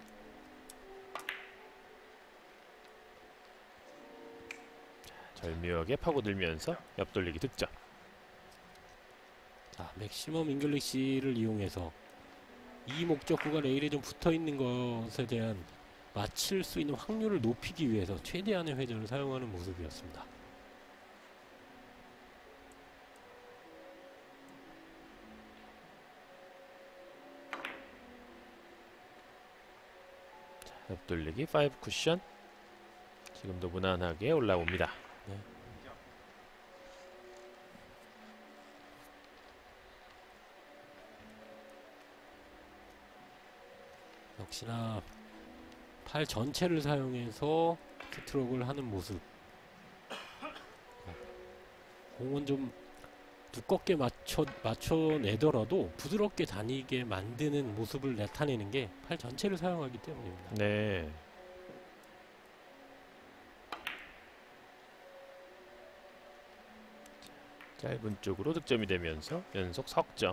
[SPEAKER 1] 자, 절묘하게 파고들면서 옆돌리기 득점.
[SPEAKER 2] 자, 맥시멈 잉글리시를 이용해서 이 목적구가 레일에 좀 붙어 있는 것에 대한 맞힐 수 있는 확률을 높이기 위해서 최대한의 회전을 사용하는 모습이었습니다.
[SPEAKER 1] 옆돌리기 오 쿠션. 지금도 무난하게 올라옵니다.
[SPEAKER 2] 네. 역시나 팔 전체를 사용해서 스트로크를 하는 모습. 공은 좀 두껍게 맞춰, 맞춰내더라도 부드럽게 다니게 만드는 모습을 나타내는 게 팔 전체를 사용하기 때문입니다.
[SPEAKER 1] 네. 짧은 쪽으로 득점이 되면서 연속 석점.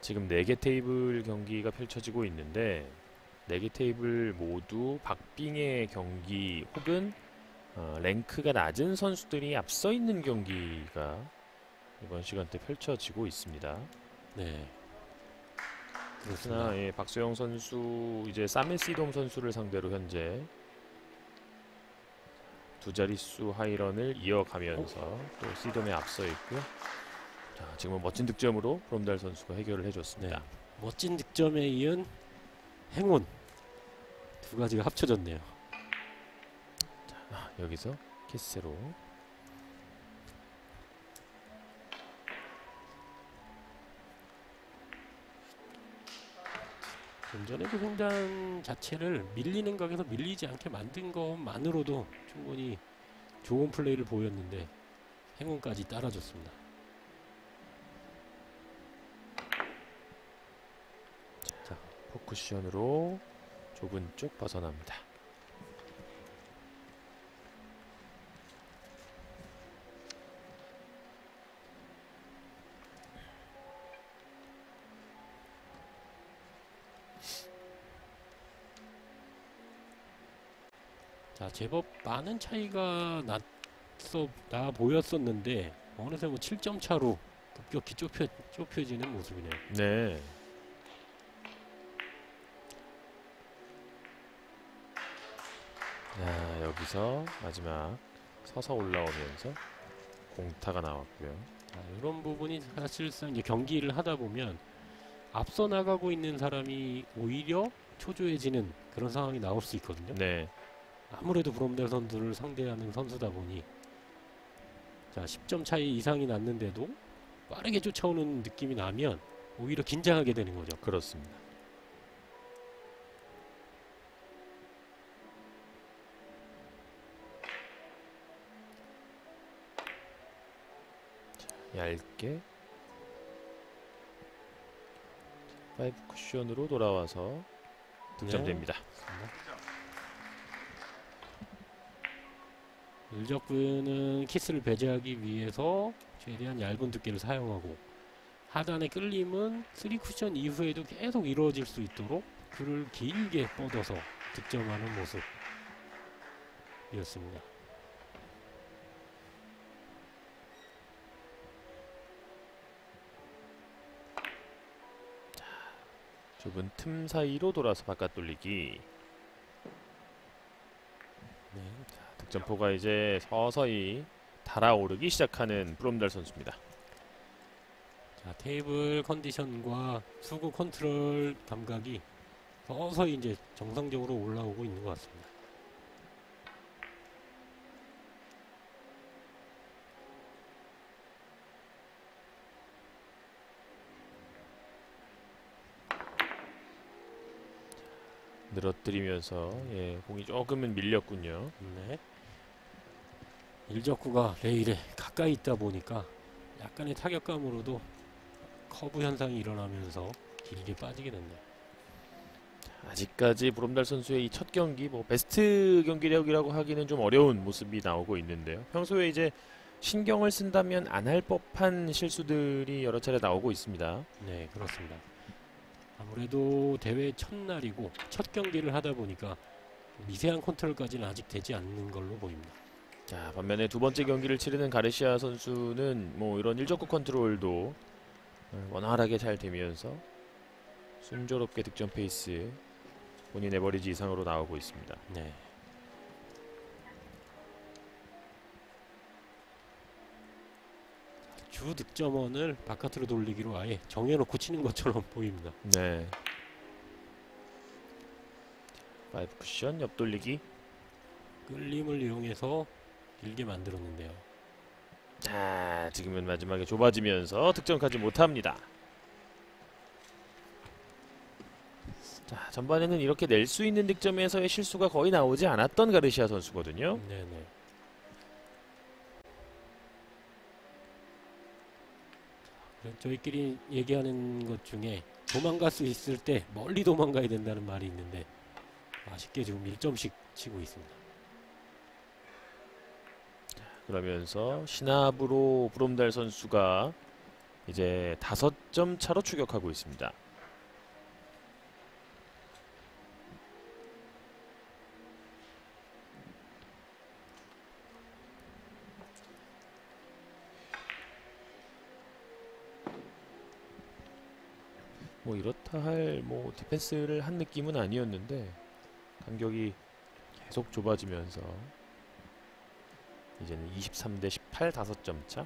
[SPEAKER 1] 지금 네 개 테이블 경기가 펼쳐지고 있는데 네 개 테이블 모두 박빙의 경기 혹은 어, 랭크가 낮은 선수들이 앞서 있는 경기가 이번 시간대 펼쳐지고 있습니다.
[SPEAKER 2] 네.
[SPEAKER 1] 그렇으나
[SPEAKER 2] 그렇습니다.
[SPEAKER 1] 예, 박소영 선수 이제 사메시돔 선수를 상대로 현재 두 자릿수 하이런을 이어가면서 또 시돔에 앞서 있고요. 자, 지금은 멋진 득점으로 브롬달 선수가 해결을 해줬습니다.
[SPEAKER 2] 네. 멋진 득점에 이은 행운 두 가지가 합쳐졌네요.
[SPEAKER 1] 아, 여기서 키스로
[SPEAKER 2] 좀 전에 그 성장 자체를 밀리는 각에서 밀리지 않게 만든 것만으로도 충분히 좋은 플레이를 보였는데 행운까지 따라줬습니다.
[SPEAKER 1] 포쿠션으로 좁은 쪽 벗어납니다.
[SPEAKER 2] 자, 제법 많은 차이가 났어 나 보였었는데 어느새 뭐 칠 점 차로 급격히 좁혀 좁혀지는 모습이네요.
[SPEAKER 1] 네. 자, 여기서 마지막 서서 올라오면서 공타가 나왔고요.
[SPEAKER 2] 자, 이런 부분이 사실상 이제 경기를 하다 보면 앞서 나가고 있는 사람이 오히려 초조해지는 그런 상황이 나올 수 있거든요.
[SPEAKER 1] 네.
[SPEAKER 2] 아무래도 브롬달 선수를 상대하는 선수다 보니 자, 십 점 차이 이상이 났는데도 빠르게 쫓아오는 느낌이 나면 오히려 긴장하게 되는 거죠.
[SPEAKER 1] 그렇습니다. 자, 얇게 파이브 쿠션으로 돌아와서 득점됩니다.
[SPEAKER 2] 일적부는 키스를 배제하기 위해서 최대한 얇은 두께를 사용하고 하단의 끌림은 쓰리 쿠션 이후에도 계속 이루어질 수 있도록 줄을 길게 뻗어서 득점하는 모습이었습니다.
[SPEAKER 1] 좁은 틈 사이로 돌아서 바깥 돌리기.
[SPEAKER 2] 네.
[SPEAKER 1] 득점포가 이제 서서히 달아오르기 시작하는 브롬달 선수입니다.
[SPEAKER 2] 자, 테이블 컨디션과 수구 컨트롤 감각이 서서히 이제 정상적으로 올라오고 있는 것 같습니다.
[SPEAKER 1] 늘어뜨리면서 예, 공이 조금은 밀렸군요.
[SPEAKER 2] 네. 일적구가 레일에 가까이 있다 보니까 약간의 타격감으로도 커브 현상이 일어나면서 길게 빠지게 됐네요.
[SPEAKER 1] 아직까지 브롬달 선수의 이 첫 경기 뭐 베스트 경기력이라고 하기는 좀 어려운 모습이 나오고 있는데요. 평소에 이제 신경을 쓴다면 안 할 법한 실수들이 여러 차례 나오고 있습니다.
[SPEAKER 2] 네, 그렇습니다. 아무래도 대회 첫날이고 첫 경기를 하다 보니까 미세한 컨트롤까지는 아직 되지 않는 걸로 보입니다.
[SPEAKER 1] 자, 반면에 두 번째 경기를 치르는 가르시아 선수는 뭐 이런 일적구 컨트롤도 원활하게 잘 되면서 순조롭게 득점 페이스 본인 에버리지 이상으로 나오고 있습니다.
[SPEAKER 2] 네. 주 득점원을 바깥으로 돌리기로 아예 정해놓고 치는 것처럼 보입니다.
[SPEAKER 1] 네. 파이브 쿠션 옆 돌리기.
[SPEAKER 2] 끌림을 이용해서 길게 만들었는데요.
[SPEAKER 1] 자, 지금은 마지막에 좁아지면서 득점까지 못합니다. 자, 전반에는 이렇게 낼 수 있는 득점에서의 실수가 거의 나오지 않았던 가르시아 선수거든요.
[SPEAKER 2] 네네. 저희끼리 얘기하는 것 중에 도망갈 수 있을 때 멀리 도망가야 된다는 말이 있는데 아쉽게 지금 일 점씩 치고 있습니다.
[SPEAKER 1] 그러면서 신압으로 브롬달 선수가 이제 다섯 점 차로 추격하고 있습니다. 뭐 이렇다 할 뭐 디펜스를 한 느낌은 아니었는데 간격이 계속 좁아지면서 이제는 이십삼 대 십팔 다섯 점 차.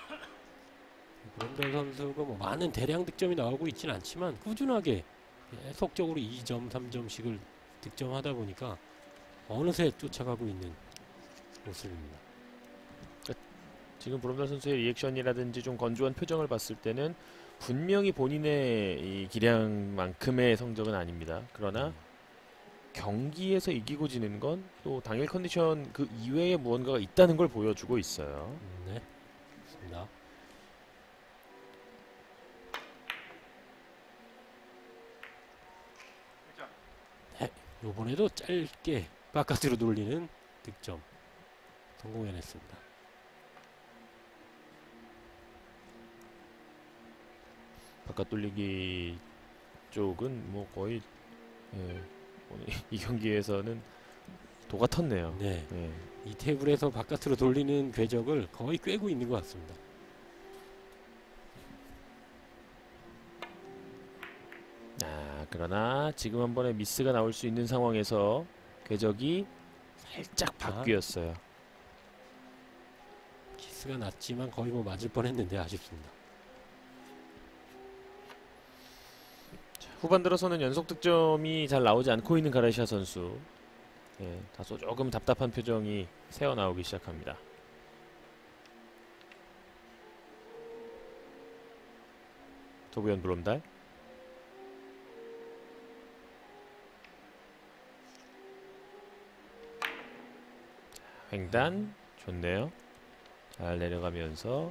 [SPEAKER 2] 브랜던 선수가 뭐 많은 대량 득점이 나오고 있진 않지만 꾸준하게 계속적으로 이 점, 삼 점씩을 득점하다 보니까 어느새 쫓아가고 있는 모습입니다.
[SPEAKER 1] 지금 브롬달 선수의 리액션이라든지 좀 건조한 표정을 봤을 때는 분명히 본인의 이 기량만큼의 성적은 아닙니다. 그러나 경기에서 이기고 지는 건 또 당일 컨디션 그 이외에 무언가가 있다는 걸 보여주고 있어요.
[SPEAKER 2] 네, 좋습니다. 네, 이번에도 짧게 바깥으로 돌리는 득점 성공해냈습니다.
[SPEAKER 1] 바깥 돌리기 쪽은 뭐 거의 예, 오늘 이 경기에서는 도가 텄네요.
[SPEAKER 2] 네,
[SPEAKER 1] 예.
[SPEAKER 2] 이 테이블에서 바깥으로 돌리는 궤적을 거의 꿰고 있는 것 같습니다.
[SPEAKER 1] 아, 그러나 지금 한 번에 미스가 나올 수 있는 상황에서 궤적이 살짝 바뀌었어요.
[SPEAKER 2] 키스가 났지만 거의 뭐 맞을 뻔했는데 아쉽습니다.
[SPEAKER 1] 후반 들어서는 연속 득점이 잘 나오지 않고 있는 가르시아 선수. 예, 다소 조금 답답한 표정이 새어 나오기 시작합니다. 도부연 브롬달. 횡단 좋네요. 잘 내려가면서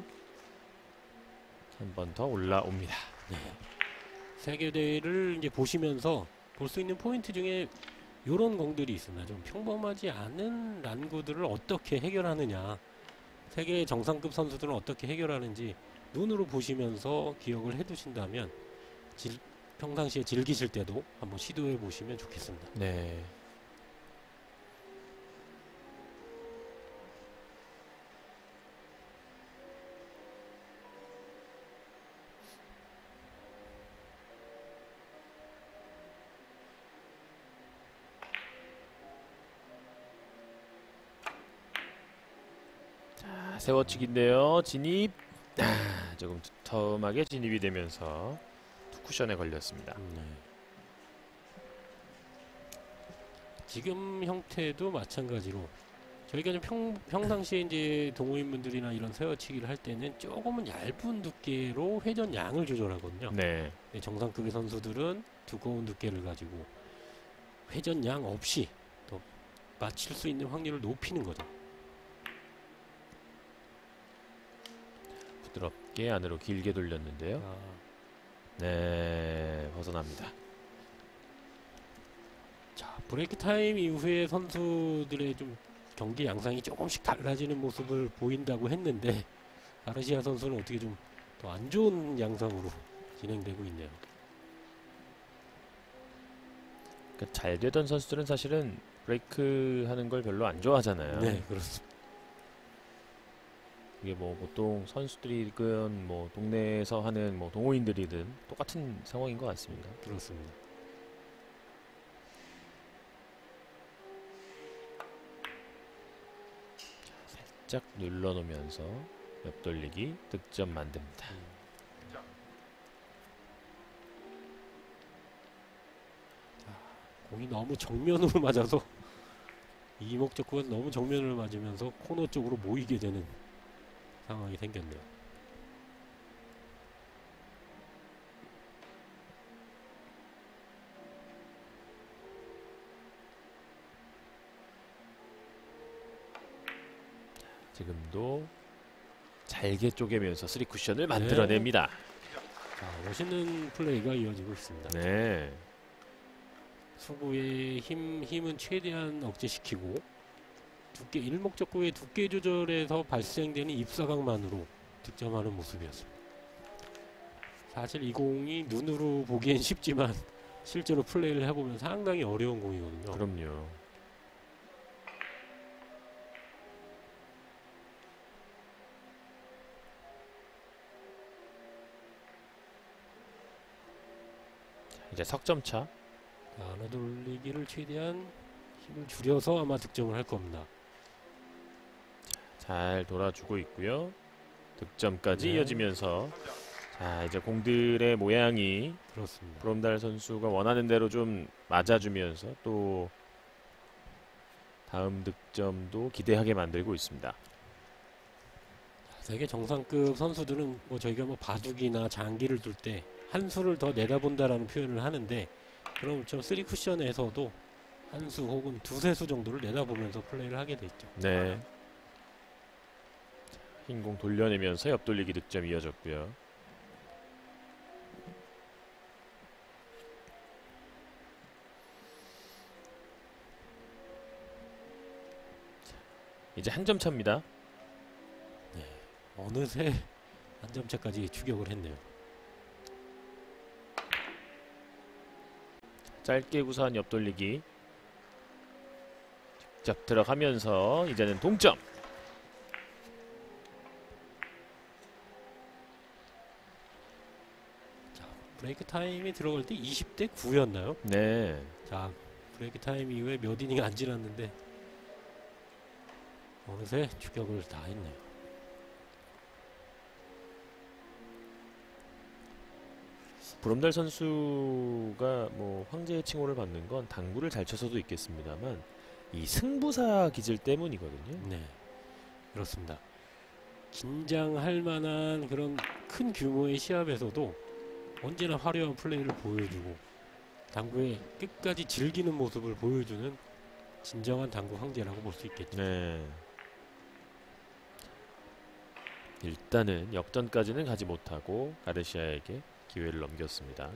[SPEAKER 1] 한 번 더 올라옵니다.
[SPEAKER 2] 네. 세계 대회를 이제 보시면서 볼 수 있는 포인트 중에 이런 공들이 있습니다. 좀 평범하지 않은 란구들을 어떻게 해결하느냐, 세계 정상급 선수들은 어떻게 해결하는지 눈으로 보시면서 기억을 해두신다면 질, 평상시에 즐기실 때도 한번 시도해 보시면 좋겠습니다.
[SPEAKER 1] 네. 자, 세워치기인데요. 진입. 아, 조금 두툼하게 진입이 되면서 투쿠션에 걸렸습니다.
[SPEAKER 2] 네. 지금 형태도 마찬가지로 저희가 좀 평, 평상시에 이제 동호인분들이나 이런 세워치기를 할 때는 조금은 얇은 두께로 회전 양을 조절하거든요.
[SPEAKER 1] 네.
[SPEAKER 2] 네, 정상급의 선수들은 두꺼운 두께를 가지고 회전 양 없이 더 맞출 수 있는 확률을 높이는 거죠.
[SPEAKER 1] 부드럽게 안으로 길게 돌렸는데요.
[SPEAKER 2] 아,
[SPEAKER 1] 네, 벗어납니다.
[SPEAKER 2] 자, 브레이크 타임 이후에 선수들의 좀 경기 양상이 조금씩 달라지는 모습을 보인다고 했는데 가르시아 선수는 어떻게 좀 더 안 좋은 양상으로 진행되고 있네요.
[SPEAKER 1] 그러니까 잘 되던 선수들은 사실은 브레이크 하는 걸 별로 안 좋아하잖아요.
[SPEAKER 2] 네, 그렇습니다.
[SPEAKER 1] 이게 뭐 보통 선수들이든 뭐 동네에서 하는 뭐 동호인들이든 똑같은 상황인 것 같습니다.
[SPEAKER 2] 그렇습니다.
[SPEAKER 1] 살짝 눌러놓으면서 옆돌리기 득점 만듭니다.
[SPEAKER 2] 공이 너무 정면으로 맞아서 이목적구가 너무 정면으로 맞으면서 코너 쪽으로 모이게 되는 상황이 생겼네요.
[SPEAKER 1] 지금도 잘게 쪼개면서 쓰리 쿠션을 만들어냅니다.
[SPEAKER 2] 자, 멋있는 플레이가 이어지고 있습니다.
[SPEAKER 1] 네.
[SPEAKER 2] 수구의 힘, 힘은 최대한 억제시키고 두께, 일목적구의 두께 조절에서 발생되는 입사각만으로 득점하는 모습이었습니다. 사실 이 공이 눈으로 보기엔 쉽지만 실제로 플레이를 해보면 상당히 어려운 공이거든요.
[SPEAKER 1] 그럼요. 이제 석점 차.
[SPEAKER 2] 안아 돌리기를 최대한 힘을 줄여서 아마 득점을 할 겁니다.
[SPEAKER 1] 잘 돌아주고 있고요. 득점까지
[SPEAKER 2] 네.
[SPEAKER 1] 이어지면서 자 이제 공들의 모양이
[SPEAKER 2] 그렇습니다.
[SPEAKER 1] 브롬달 선수가 원하는 대로 좀 맞아주면서 또 다음 득점도 기대하게 만들고 있습니다.
[SPEAKER 2] 세계 정상급 선수들은 뭐 저희가 뭐 바둑이나 장기를 둘 때 한 수를 더 내다본다라는 표현을 하는데 그럼 저 쓰리 쿠션에서도 한 수 혹은 두세 수 정도를 내다보면서 플레이를 하게 돼 있죠.
[SPEAKER 1] 네. 흰 공 돌려내면서 옆돌리기 득점 이어졌고요. 이제 한 점 차입니다.
[SPEAKER 2] 어느새 한 점차까지 추격을 했네요.
[SPEAKER 1] 짧게 구사한 옆돌리기 직접 들어가면서 이제는 동점.
[SPEAKER 2] 브레이크 타임이 들어갈 때 이십 대 구였나요?
[SPEAKER 1] 네.
[SPEAKER 2] 자, 브레이크 타임 이후에 몇 이닝이 안 지났는데 어느새 추격을 다 했네요.
[SPEAKER 1] 브롬달 선수가 뭐 황제의 칭호를 받는 건 당구를 잘 쳐서도 있겠습니다만 이 승부사 기질 때문이거든요.
[SPEAKER 2] 네, 그렇습니다. 긴장할 만한 그런 큰 규모의 시합에서도 언제나 화려한 플레이를 보여주고 당구의 끝까지 즐기는 모습을 보여주는 진정한 당구 황제라고 볼 수 있겠죠.
[SPEAKER 1] 네. 일단은 역전까지는 가지 못하고 가르시아에게 기회를 넘겼습니다.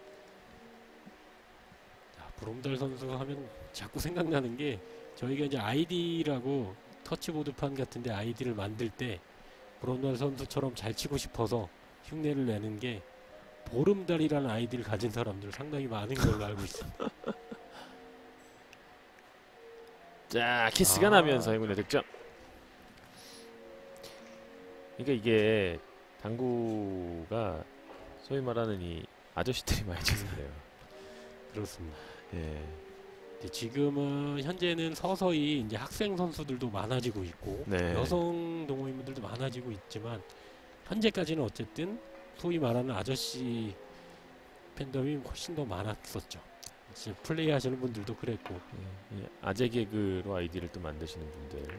[SPEAKER 2] 자, 브롬달 선수 하면 자꾸 생각나는 게 저희가 이제 아이디라고 터치보드판 같은데 아이디를 만들 때 브롬달 선수처럼 잘 치고 싶어서 흉내를 내는 게 보름달이라는 아이디를 가진 사람들 상당히 많은 걸로 알고 있습니다.
[SPEAKER 1] 자 키스가
[SPEAKER 2] 아.
[SPEAKER 1] 나면서 행운의 득점. 그러니까 이게 당구가 소위 말하는 이 아저씨들이 많이 쳐서 그래요.
[SPEAKER 2] 그렇습니다.
[SPEAKER 1] 예.
[SPEAKER 2] 이제 지금은 현재는 서서히 이제 학생 선수들도 많아지고 있고
[SPEAKER 1] 네.
[SPEAKER 2] 여성 동호인분들도 많아지고 있지만 현재까지는 어쨌든 소위 말하는 아저씨 팬덤이 훨씬 더 많았었죠. 지금 플레이 하시는 분들도 그랬고
[SPEAKER 1] 예, 예. 아재 개그로 아이디를 또 만드시는 분들.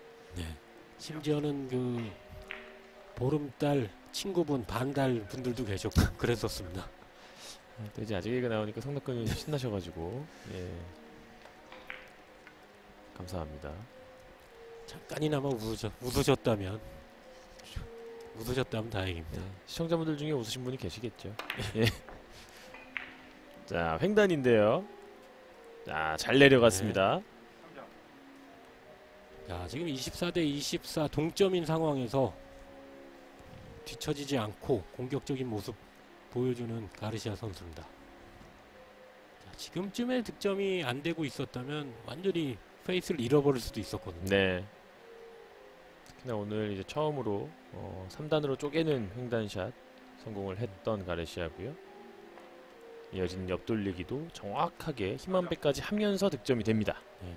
[SPEAKER 2] 심지어는 그 보름달 친구분 반달 분들도 계셨고 그랬었습니다.
[SPEAKER 1] 아, 또 이제 아재 개그 나오니까 성덕군이 신나셔가지고 예. 감사합니다.
[SPEAKER 2] 잠깐이나마 웃으셨, 웃으셨다면 웃으셨다면 다행입니다.
[SPEAKER 1] 예. 시청자분들 중에 웃으신 분이 계시겠죠. 예. 자 횡단인데요. 자 잘 내려갔습니다.
[SPEAKER 2] 자, 지금 이십사 대 이십사 동점인 상황에서 뒤처지지 않고 공격적인 모습 보여주는 가르시아 선수입니다. 자, 지금쯤에 득점이 안 되고 있었다면 완전히 페이스를 잃어버릴 수도 있었거든요.
[SPEAKER 1] 네. 특히나 오늘 이제 처음으로 어, 삼 단으로 쪼개는 횡단샷 성공을 했던 가르시아고요. 이어지는 옆돌리기도 정확하게 힘한 배까지 하면서 득점이 됩니다.
[SPEAKER 2] 네네.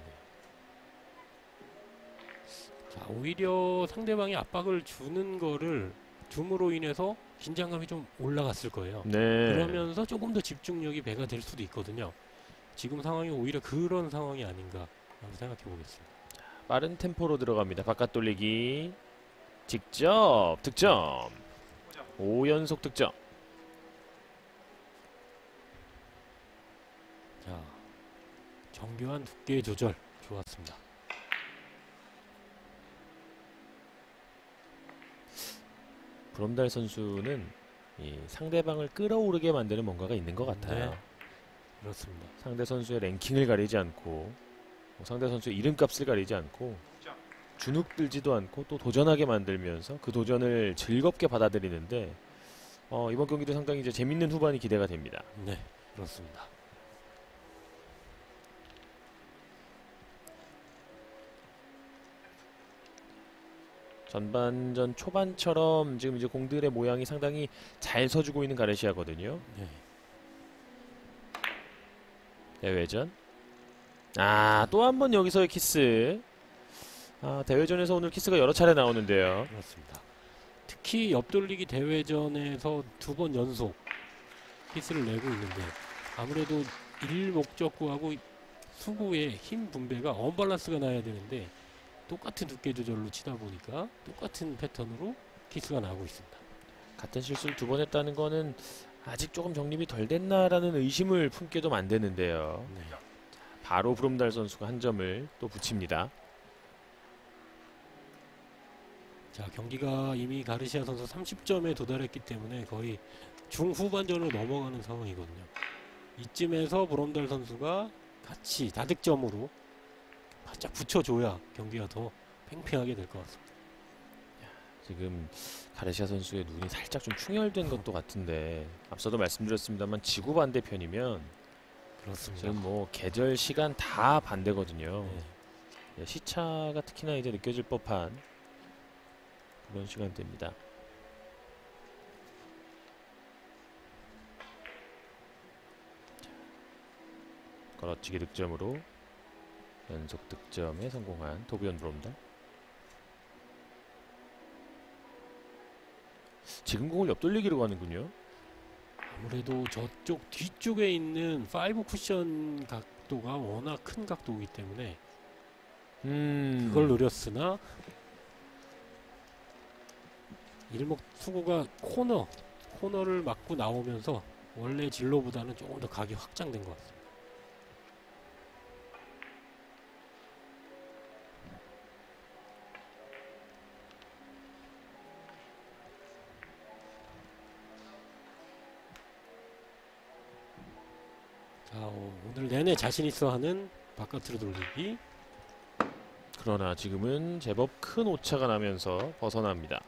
[SPEAKER 2] 자, 오히려 상대방이 압박을 주는 거를 줌으로 인해서 긴장감이 좀 올라갔을 거예요.
[SPEAKER 1] 네.
[SPEAKER 2] 그러면서 조금 더 집중력이 배가 될 수도 있거든요. 지금 상황이 오히려 그런 상황이 아닌가 라고 생각해 보겠습니다.
[SPEAKER 1] 빠른 템포로 들어갑니다. 바깥 돌리기 직접 득점. 오 연속 득점.
[SPEAKER 2] 자, 정교한 두께 조절 좋았습니다.
[SPEAKER 1] 브롬달 선수는 이 상대방을 끌어오르게 만드는 뭔가가 있는 것 같아요.
[SPEAKER 2] 네. 그렇습니다.
[SPEAKER 1] 상대 선수의 랭킹을 가리지 않고 뭐 상대 선수의 이름값을 가리지 않고 주눅 들지도 않고 또 도전하게 만들면서 그 도전을 즐겁게 받아들이는데 어, 이번 경기도 상당히 이제 재밌는 후반이 기대가 됩니다.
[SPEAKER 2] 네, 그렇습니다.
[SPEAKER 1] 전반전 초반처럼 지금 이제 공들의 모양이 상당히 잘 서주고 있는 가르시아거든요.
[SPEAKER 2] 네.
[SPEAKER 1] 대회전. 아, 또 한 번 여기서의 키스. 아, 대회전에서 오늘 키스가 여러 차례 나오는데요.
[SPEAKER 2] 그렇습니다. 특히 옆돌리기 대회전에서 두 번 연속 키스를 내고 있는데 아무래도 일목적구하고 수구의 힘 분배가 언밸런스가 나야 되는데 똑같은 두께 조절로 치다 보니까 똑같은 패턴으로 키스가 나오고 있습니다.
[SPEAKER 1] 같은 실수를 두 번 했다는 거는 아직 조금 정립이 덜 됐나라는 의심을 품게도 만드는데요.
[SPEAKER 2] 네.
[SPEAKER 1] 바로 브롬달 선수가 한 점을 또 붙입니다.
[SPEAKER 2] 자, 경기가 이미 가르시아 선수 삼십 점에 도달했기 때문에 거의 중후반전으로 넘어가는 상황이거든요. 이쯤에서 브롬달 선수가 같이 다득점으로 바짝 붙여줘야 경기가 더 팽팽하게 될 것 같습니다.
[SPEAKER 1] 지금 가르시아 선수의 눈이 살짝 좀 충혈된 것도 같은데 앞서도 말씀드렸습니다만 지구 반대편이면
[SPEAKER 2] 그렇습니다.
[SPEAKER 1] 지금 뭐 계절 시간 다 반대거든요.
[SPEAKER 2] 네.
[SPEAKER 1] 예, 시차가 특히나 이제 느껴질 법한 그런 시간대입니다. 걸어치기 득점으로 연속 득점에 성공한 토비언 브롬달. 지금 공을 옆돌리기로 가는군요.
[SPEAKER 2] 아무래도 저쪽 뒤쪽에 있는 파이브 쿠션 각도가 워낙 큰 각도이기 때문에
[SPEAKER 1] 음,
[SPEAKER 2] 그걸 노렸으나 일목 수구가 코너 코너를 맞고 나오면서 원래 진로보다는 조금 더 각이 확장된 것 같습니다. 자, 어, 오늘 내내 자신 있어 하는 바깥으로 돌리기.
[SPEAKER 1] 그러나 지금은 제법 큰 오차가 나면서 벗어납니다.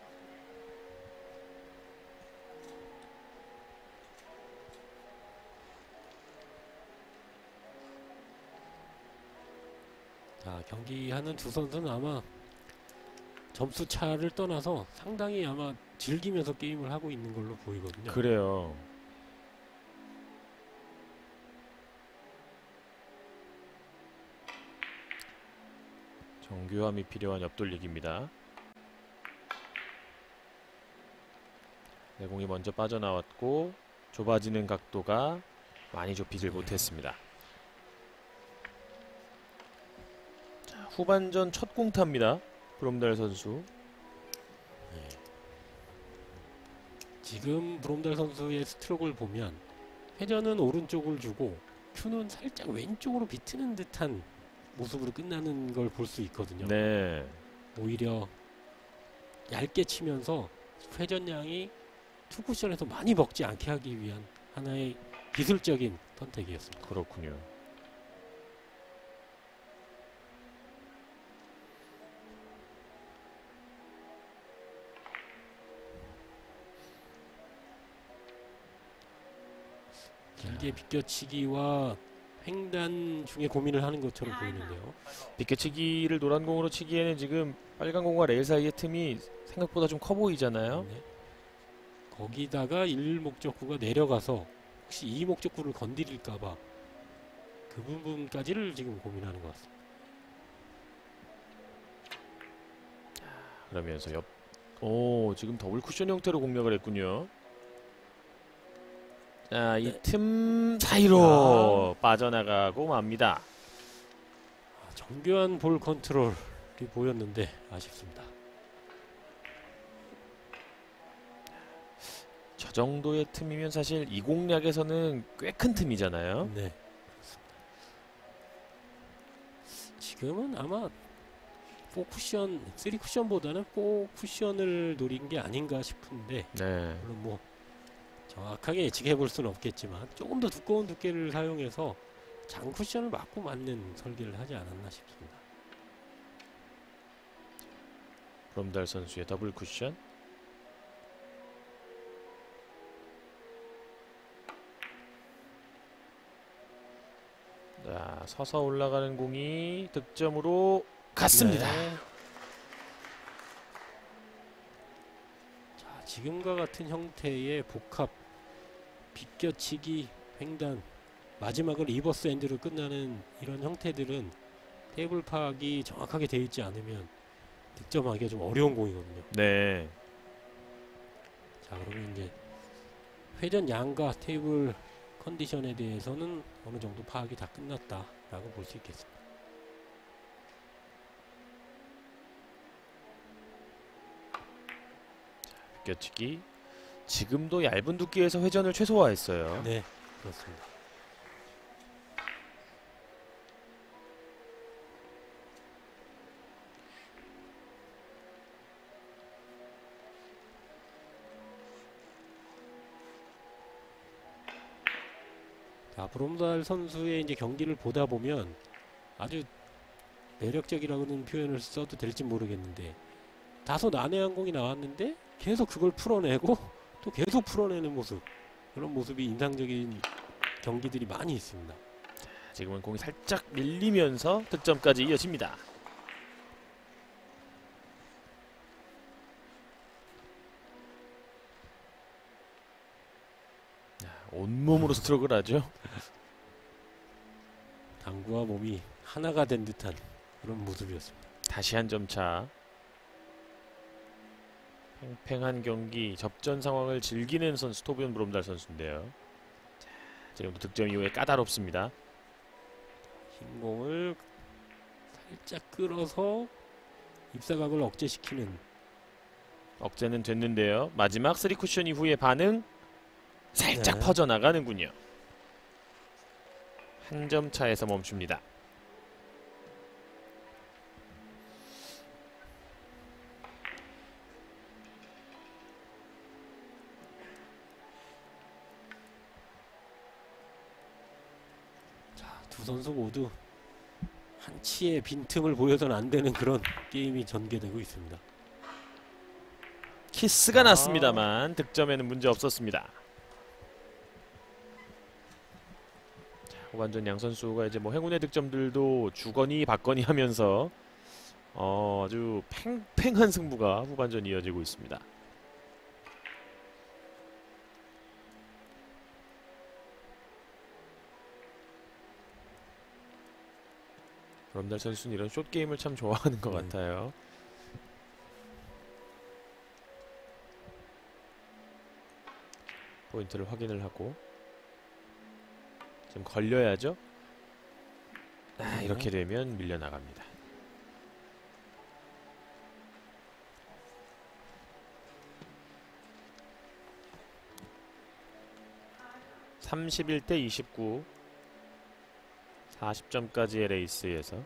[SPEAKER 2] 자, 경기하는 두 선수는 아마 점수 차를 떠나서 상당히 아마 즐기면서 게임을 하고 있는 걸로 보이거든요.
[SPEAKER 1] 그래요. 정교함이 필요한 옆돌리기입니다. 내공이 먼저 빠져나왔고 좁아지는 각도가 많이 좁히질
[SPEAKER 2] 네.
[SPEAKER 1] 못했습니다. 자, 후반전 첫 공타입니다. 브롬달 선수.
[SPEAKER 2] 네. 지금 브롬달 선수의 스트로크를 보면 회전은 오른쪽을 주고 큐는 살짝 왼쪽으로 비트는 듯한 모습으로 끝나는 걸 볼 수 있거든요.
[SPEAKER 1] 네.
[SPEAKER 2] 오히려 얇게 치면서 회전량이 투 쿠션에서 많이 먹지 않게 하기 위한 하나의 기술적인 선택이었습니다.
[SPEAKER 1] 그렇군요.
[SPEAKER 2] 길게 비껴치기와 횡단 중에 고민을 하는 것처럼 보이는데요.
[SPEAKER 1] 비껴치기를 노란 공으로 치기에는 지금 빨간 공과 레일 사이의 틈이 생각보다 좀 커 보이잖아요.
[SPEAKER 2] 네. 거기다가 일 목적구가 내려가서 혹시 이 목적구를 건드릴까봐 그 부분까지를 지금 고민하는 것 같습니다.
[SPEAKER 1] 그러면서 옆, 오, 지금 더블 쿠션 형태로 공략을 했군요. 자, 이
[SPEAKER 2] 네.
[SPEAKER 1] 틈 사이로 빠져나가고 맙니다.
[SPEAKER 2] 아, 정교한 볼 컨트롤이 보였는데 아쉽습니다.
[SPEAKER 1] 저 정도의 틈이면 사실 이 공략에서는 꽤 큰 틈이잖아요.
[SPEAKER 2] 네, 그렇습니다. 지금은 아마 사 쿠션, 삼 쿠션보다는 사 쿠션을 노린 게 아닌가 싶은데
[SPEAKER 1] 네.
[SPEAKER 2] 물론 뭐 정확하게 예측해 볼 수는 없겠지만 조금 더 두꺼운 두께를 사용해서 장 쿠션을 맞고 맞는 설계를 하지 않았나 싶습니다.
[SPEAKER 1] 브롬달 선수의 더블 쿠션. 자, 서서 올라가는 공이 득점으로 갔습니다.
[SPEAKER 2] 네. 자, 지금과 같은 형태의 복합, 비껴치기, 횡단, 마지막을 리버스 엔드로 끝나는 이런 형태들은 테이블 파악이 정확하게 되어 있지 않으면 득점하기가 좀 어려운 공이거든요.
[SPEAKER 1] 네.
[SPEAKER 2] 자, 그러면 이제 회전 양과 테이블 컨디션에 대해서는 어느 정도 파악이 다 끝났다라고 볼 수 있겠습니다.
[SPEAKER 1] 비껴치기. 지금도 얇은 두께에서 회전을 최소화했어요.
[SPEAKER 2] 네, 그렇습니다. 자, 브롬달 선수의 이제 경기를 보다 보면 아주 매력적이라고는 표현을 써도 될지 모르겠는데 다소 난해한 공이 나왔는데 계속 그걸 풀어내고 또 계속 풀어내는 모습, 그런 모습이 인상적인 경기들이 많이 있습니다.
[SPEAKER 1] 지금은 공이 살짝 밀리면서 득점까지 이어집니다. 온몸으로 스트로크를 하죠.
[SPEAKER 2] 당구와 몸이 하나가 된 듯한 그런 모습이었습니다.
[SPEAKER 1] 다시 한 점 차. 팽팽한 경기, 접전 상황을 즐기는 선수 토비온 브롬달 선수인데요. 자, 지금도 득점 이후에 까다롭습니다.
[SPEAKER 2] 흰 공을 살짝 끌어서 입사각을 억제시키는.
[SPEAKER 1] 억제는 됐는데요. 마지막 쓰리 쿠션 이후의 반응 살짝
[SPEAKER 2] 네.
[SPEAKER 1] 퍼져나가는군요. 한 점 차에서 멈춥니다.
[SPEAKER 2] 자, 두 선수 모두 한치의 빈틈을 보여서는 안 되는 그런 게임이 전개되고 있습니다.
[SPEAKER 1] 키스가
[SPEAKER 2] 아.
[SPEAKER 1] 났습니다만 득점에는 문제 없었습니다. 자, 후반전 양 선수가 이제 뭐 행운의 득점들도 주거니 받거니 하면서 어, 아주 팽팽한 승부가 후반전 이어지고 있습니다. 브롬달 선수는 이런 숏 게임을 참 좋아하는 것
[SPEAKER 2] 네.
[SPEAKER 1] 같아요. 포인트를 확인을 하고 좀 걸려야죠. 아,
[SPEAKER 2] 네.
[SPEAKER 1] 이렇게 되면 밀려나갑니다. 삼십일 대 이십구. 사십 점까지의 레이스에서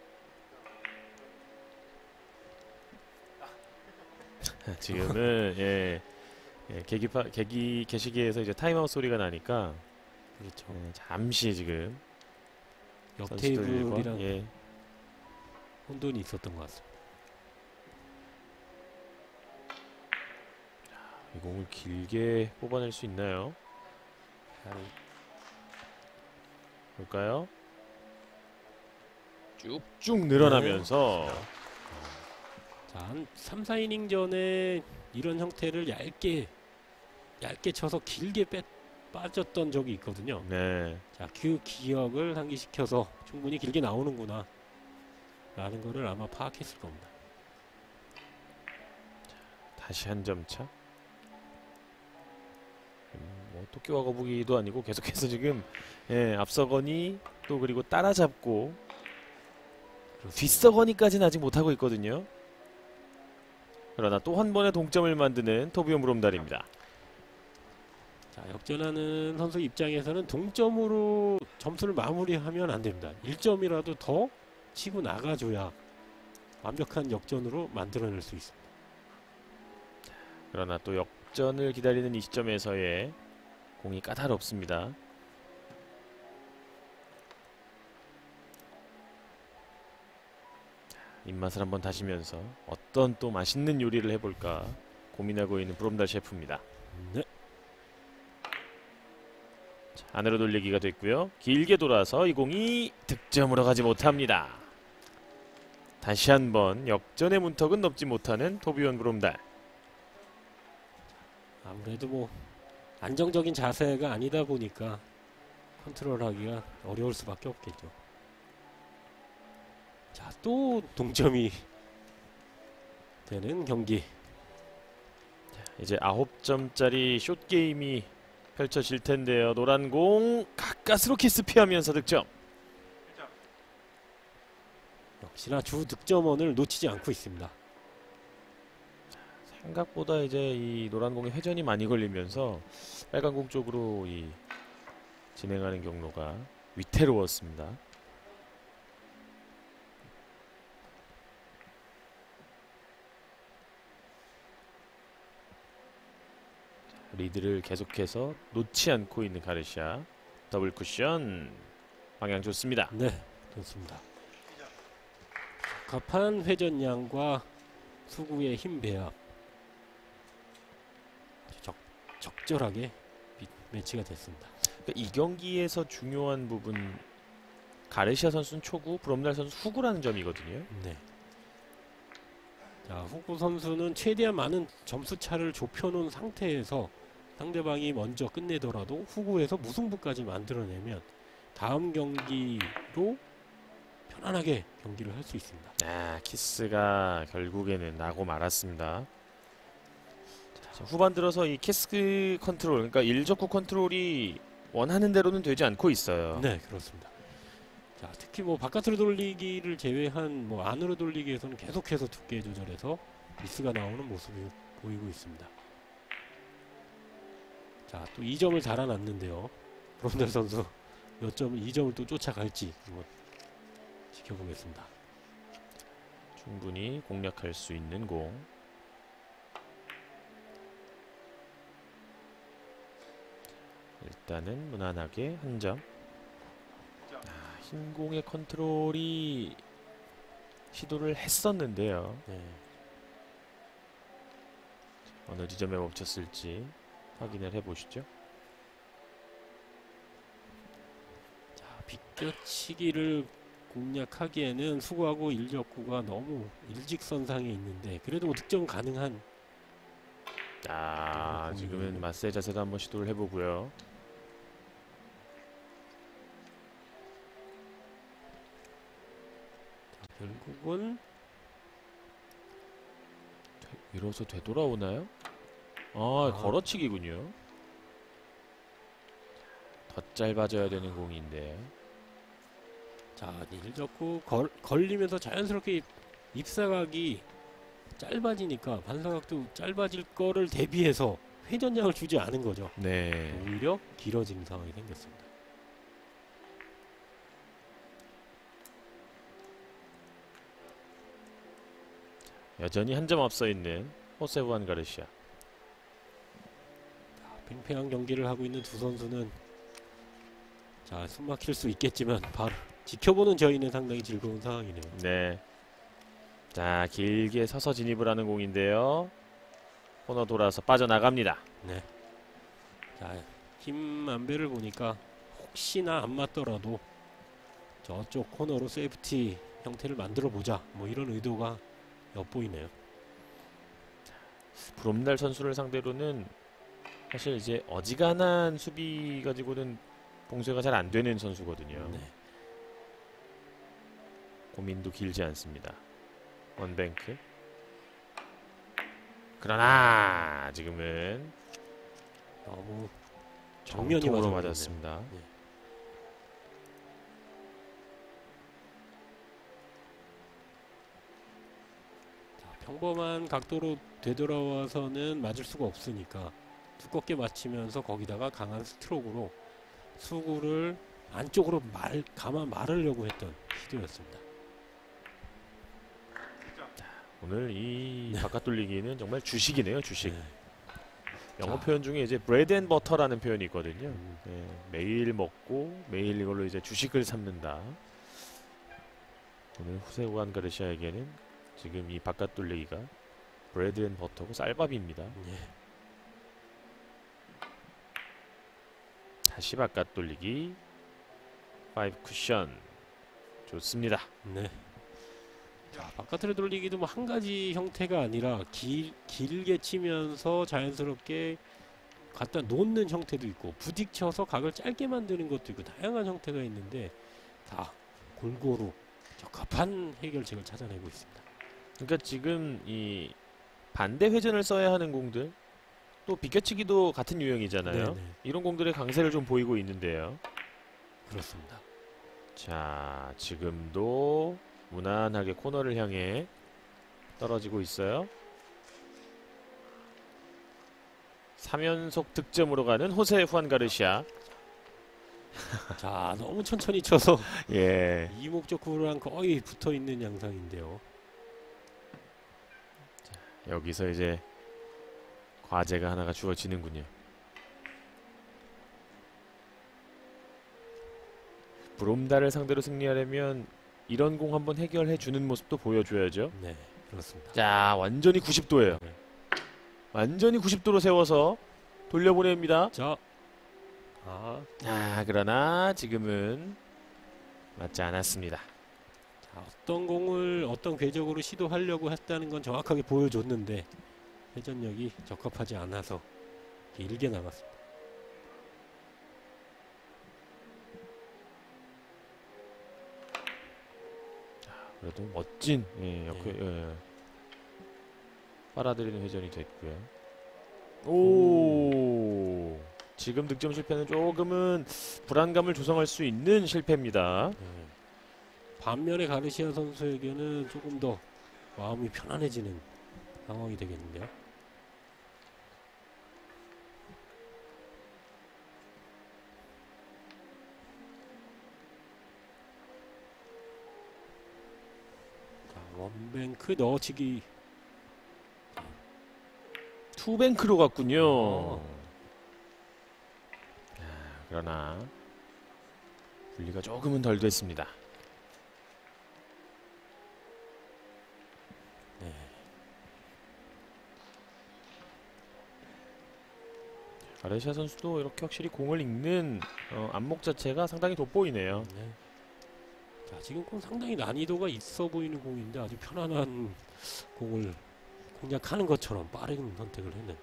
[SPEAKER 1] 지금은 예, 예 계기파 계기 게시기에서 이제 타임아웃 소리가 나니까
[SPEAKER 2] 그렇죠.
[SPEAKER 1] 예, 잠시 지금
[SPEAKER 2] 옆
[SPEAKER 1] 선수들과
[SPEAKER 2] 테이블이랑
[SPEAKER 1] 예,
[SPEAKER 2] 혼돈이 있었던 것 같습니다.
[SPEAKER 1] 이 공을 길게 뽑아낼 수 있나요? 볼까요? 쭉쭉 늘어나면서
[SPEAKER 2] 자, 한 삼, 사 이닝 전에 이런 형태를 얇게 얇게 쳐서 길게 빼, 빠졌던 적이 있거든요.
[SPEAKER 1] 네,
[SPEAKER 2] 자, 그 기억을 상기시켜서 충분히 길게 나오는구나 라는 거를 아마 파악했을 겁니다.
[SPEAKER 1] 다시 한 점 차. 음, 뭐 토끼와 거북이도 아니고 계속해서 지금 예, 앞서거니 또 그리고 따라잡고 뒷서거니까지는 아직 못하고 있거든요. 그러나 또 한 번의 동점을 만드는 토비온 브롬달입니다.
[SPEAKER 2] 자, 역전하는 선수 입장에서는 동점으로 점수를 마무리하면 안 됩니다. 일 점이라도 더 치고 나가줘야 완벽한 역전으로 만들어낼 수 있습니다.
[SPEAKER 1] 그러나 또 역전을 기다리는 이 시점에서의 공이 까다롭습니다. 입맛을 한번 다시면서 어떤 또 맛있는 요리를 해볼까 고민하고 있는 브롬달 셰프입니다.
[SPEAKER 2] 네.
[SPEAKER 1] 안으로 돌리기가 됐고요. 길게 돌아서 이 공이 득점으로 가지 못합니다. 다시 한번 역전의 문턱은 넘지 못하는 토비온 브롬달.
[SPEAKER 2] 아무래도 뭐 안정적인 자세가 아니다 보니까 컨트롤하기가 어려울 수밖에 없겠죠. 자, 또 동점이 되는 경기.
[SPEAKER 1] 이제 아홉 점짜리 숏 게임이 펼쳐질 텐데요. 노란 공 가까스로 키스 피하면서 득점.
[SPEAKER 2] 역시나 주 득점원을 놓치지 않고 있습니다.
[SPEAKER 1] 생각보다 이제 이 노란 공에 회전이 많이 걸리면서 빨간 공 쪽으로 이 진행하는 경로가 위태로웠습니다. 리드를 계속해서 놓지 않고 있는 가르시아. 더블 쿠션 방향 좋습니다.
[SPEAKER 2] 네, 좋습니다. 적합한 회전량과 수구의 힘 배합 아주 적, 적절하게 미, 매치가 됐습니다.
[SPEAKER 1] 그러니까 이 경기에서 중요한 부분, 가르시아 선수는 초구, 브롬달 선수 후구라는 점이거든요.
[SPEAKER 2] 네. 자, 후구 선수는 최대한 많은 점수 차를 좁혀놓은 상태에서 상대방이 먼저 끝내더라도 후구에서 무승부까지 만들어내면 다음 경기로 편안하게 경기를 할 수 있습니다.
[SPEAKER 1] 아, 키스가 결국에는 나고 말았습니다. 자, 후반 들어서 이 키스 컨트롤, 그러니까 일적구 컨트롤이 원하는 대로는 되지 않고 있어요.
[SPEAKER 2] 네, 그렇습니다. 자, 특히 뭐 바깥으로 돌리기를 제외한 뭐 안으로 돌리기에서는 계속해서 두께 조절해서 미스가 나오는 모습이 보이고 있습니다. 자, 또 이 점을 달아놨는데요. 브롬달 선수 몇 점, 이 점을 또 쫓아갈지 한번 지켜보겠습니다.
[SPEAKER 1] 충분히 공략할 수 있는 공. 일단은 무난하게 한 점. 아, 흰 공의 컨트롤이 시도를 했었는데요.
[SPEAKER 2] 네.
[SPEAKER 1] 어느 지점에 멈췄을지 확인을 해보시죠.
[SPEAKER 2] 자, 비껴치기를 공략하기에는 수구하고 일적구가 너무 일직선상에 있는데 그래도 뭐 득점 가능한.
[SPEAKER 1] 아,
[SPEAKER 2] 네,
[SPEAKER 1] 지금은
[SPEAKER 2] 공이네요.
[SPEAKER 1] 마세 자세도 한번 시도를 해보고요.
[SPEAKER 2] 자, 결국은
[SPEAKER 1] 위로서 되돌아오나요? 아,
[SPEAKER 2] 아.
[SPEAKER 1] 걸어치기군요. 더 짧아져야 되는 공인데.
[SPEAKER 2] 자, 일적구 걸, 걸리면서 자연스럽게 입사각이 짧아지니까 반사각도 짧아질 거를 대비해서 회전량을 주지 않은 거죠.
[SPEAKER 1] 네.
[SPEAKER 2] 오히려 길어지는 상황이 생겼습니다.
[SPEAKER 1] 여전히 한 점 앞서 있는 호세우안 가르시아.
[SPEAKER 2] 자, 팽팽한 경기를 하고 있는 두 선수는 자, 숨막힐 수 있겠지만 바로 지켜보는 저희는 상당히 즐거운 상황이네요.
[SPEAKER 1] 네. 자, 길게 서서 진입을 하는 공인데요. 코너 돌아서 빠져나갑니다.
[SPEAKER 2] 네. 자, 힘 안배를 보니까 혹시나 안 맞더라도 저쪽 코너로 세이프티 형태를 만들어 보자, 뭐 이런 의도가 엿보이네요.
[SPEAKER 1] 브롬달 선수를 상대로는 사실 이제 어지간한 수비 가지고는 봉쇄가 잘 안 되는 선수거든요.
[SPEAKER 2] 네.
[SPEAKER 1] 고민도 길지 않습니다. 원뱅크. 그러나 지금은
[SPEAKER 2] 너무 정면이
[SPEAKER 1] 정통으로
[SPEAKER 2] 맞아
[SPEAKER 1] 맞았습니다.
[SPEAKER 2] 네. 자, 평범한 각도로 되돌아와서는 맞을 수가 없으니까 두껍게 맞히면서 거기다가 강한 스트로크로 수구를 안쪽으로 말, 감아 말으려고 했던 시도였습니다.
[SPEAKER 1] 오늘 이 바깥 돌리기는 정말 주식이네요, 주식.
[SPEAKER 2] 네.
[SPEAKER 1] 영어
[SPEAKER 2] 자.
[SPEAKER 1] 표현 중에 이제 브레드 앤 버터라는 표현이 있거든요.
[SPEAKER 2] 음,
[SPEAKER 1] 네, 매일 먹고 매일 이걸로 이제 주식을 삼는다. 오늘 후세우안 가르시아에게는 지금 이 바깥 돌리기가 브레드 앤 버터고 쌀밥입니다.
[SPEAKER 2] 예.
[SPEAKER 1] 다시 바깥 돌리기. 파이브 쿠션. 좋습니다.
[SPEAKER 2] 네. 자, 바깥으로 돌리기도 뭐 한 가지 형태가 아니라 길, 길게 치면서 자연스럽게 갖다 놓는 형태도 있고 부딪혀서 각을 짧게 만드는 것도 있고 다양한 형태가 있는데 다 골고루 적합한 해결책을 찾아내고 있습니다.
[SPEAKER 1] 그러니까 지금 이 반대 회전을 써야 하는 공들, 또 비껴치기도 같은 유형이잖아요.
[SPEAKER 2] 네네.
[SPEAKER 1] 이런 공들의 강세를 좀 보이고 있는데요.
[SPEAKER 2] 그렇습니다.
[SPEAKER 1] 자, 지금도 무난하게 코너를 향해 떨어지고 있어요. 삼 연속 득점으로 가는 호세 후안 가르시아.
[SPEAKER 2] 자, 너무 천천히 쳐서
[SPEAKER 1] 예.
[SPEAKER 2] 이목적구랑 거의 붙어 있는 양상인데요.
[SPEAKER 1] 여기서 이제 과제가 하나가 주어지는군요. 브롬달을 상대로 승리하려면 이런 공 한번 해결해 주는 모습도 보여줘야죠.
[SPEAKER 2] 네, 그렇습니다.
[SPEAKER 1] 자, 완전히 구십 도예요.
[SPEAKER 2] 네.
[SPEAKER 1] 완전히 구십 도로 세워서 돌려보냅니다.
[SPEAKER 2] 자, 아,
[SPEAKER 1] 아, 그러나 지금은 맞지 않았습니다.
[SPEAKER 2] 자, 어떤 공을 어떤 궤적으로 시도하려고 했다는 건 정확하게 보여줬는데 회전력이 적합하지 않아서 길게 나갔습니다.
[SPEAKER 1] 그래도 멋진 예, 역회,
[SPEAKER 2] 네.
[SPEAKER 1] 예. 빨아들이는 회전이 됐고요. 오, 지금 득점 실패는 조금은 불안감을 조성할 수 있는 실패입니다.
[SPEAKER 2] 네. 반면에 가르시아 선수에게는 조금 더 마음이 편안해지는 상황이 되겠는데요. 자, 원뱅크 넣어치기.
[SPEAKER 1] 투뱅크로 갔군요.
[SPEAKER 2] 어.
[SPEAKER 1] 아, 그러나 분리가 조금은 덜 됐습니다.
[SPEAKER 2] 네.
[SPEAKER 1] 가르시아 선수도 이렇게 확실히 공을 읽는 어, 안목 자체가 상당히 돋보이네요.
[SPEAKER 2] 네. 자, 지금 공 상당히 난이도가 있어 보이는 공인데 아주 편안한 공을 공략하는 것처럼 빠른 선택을 했네요.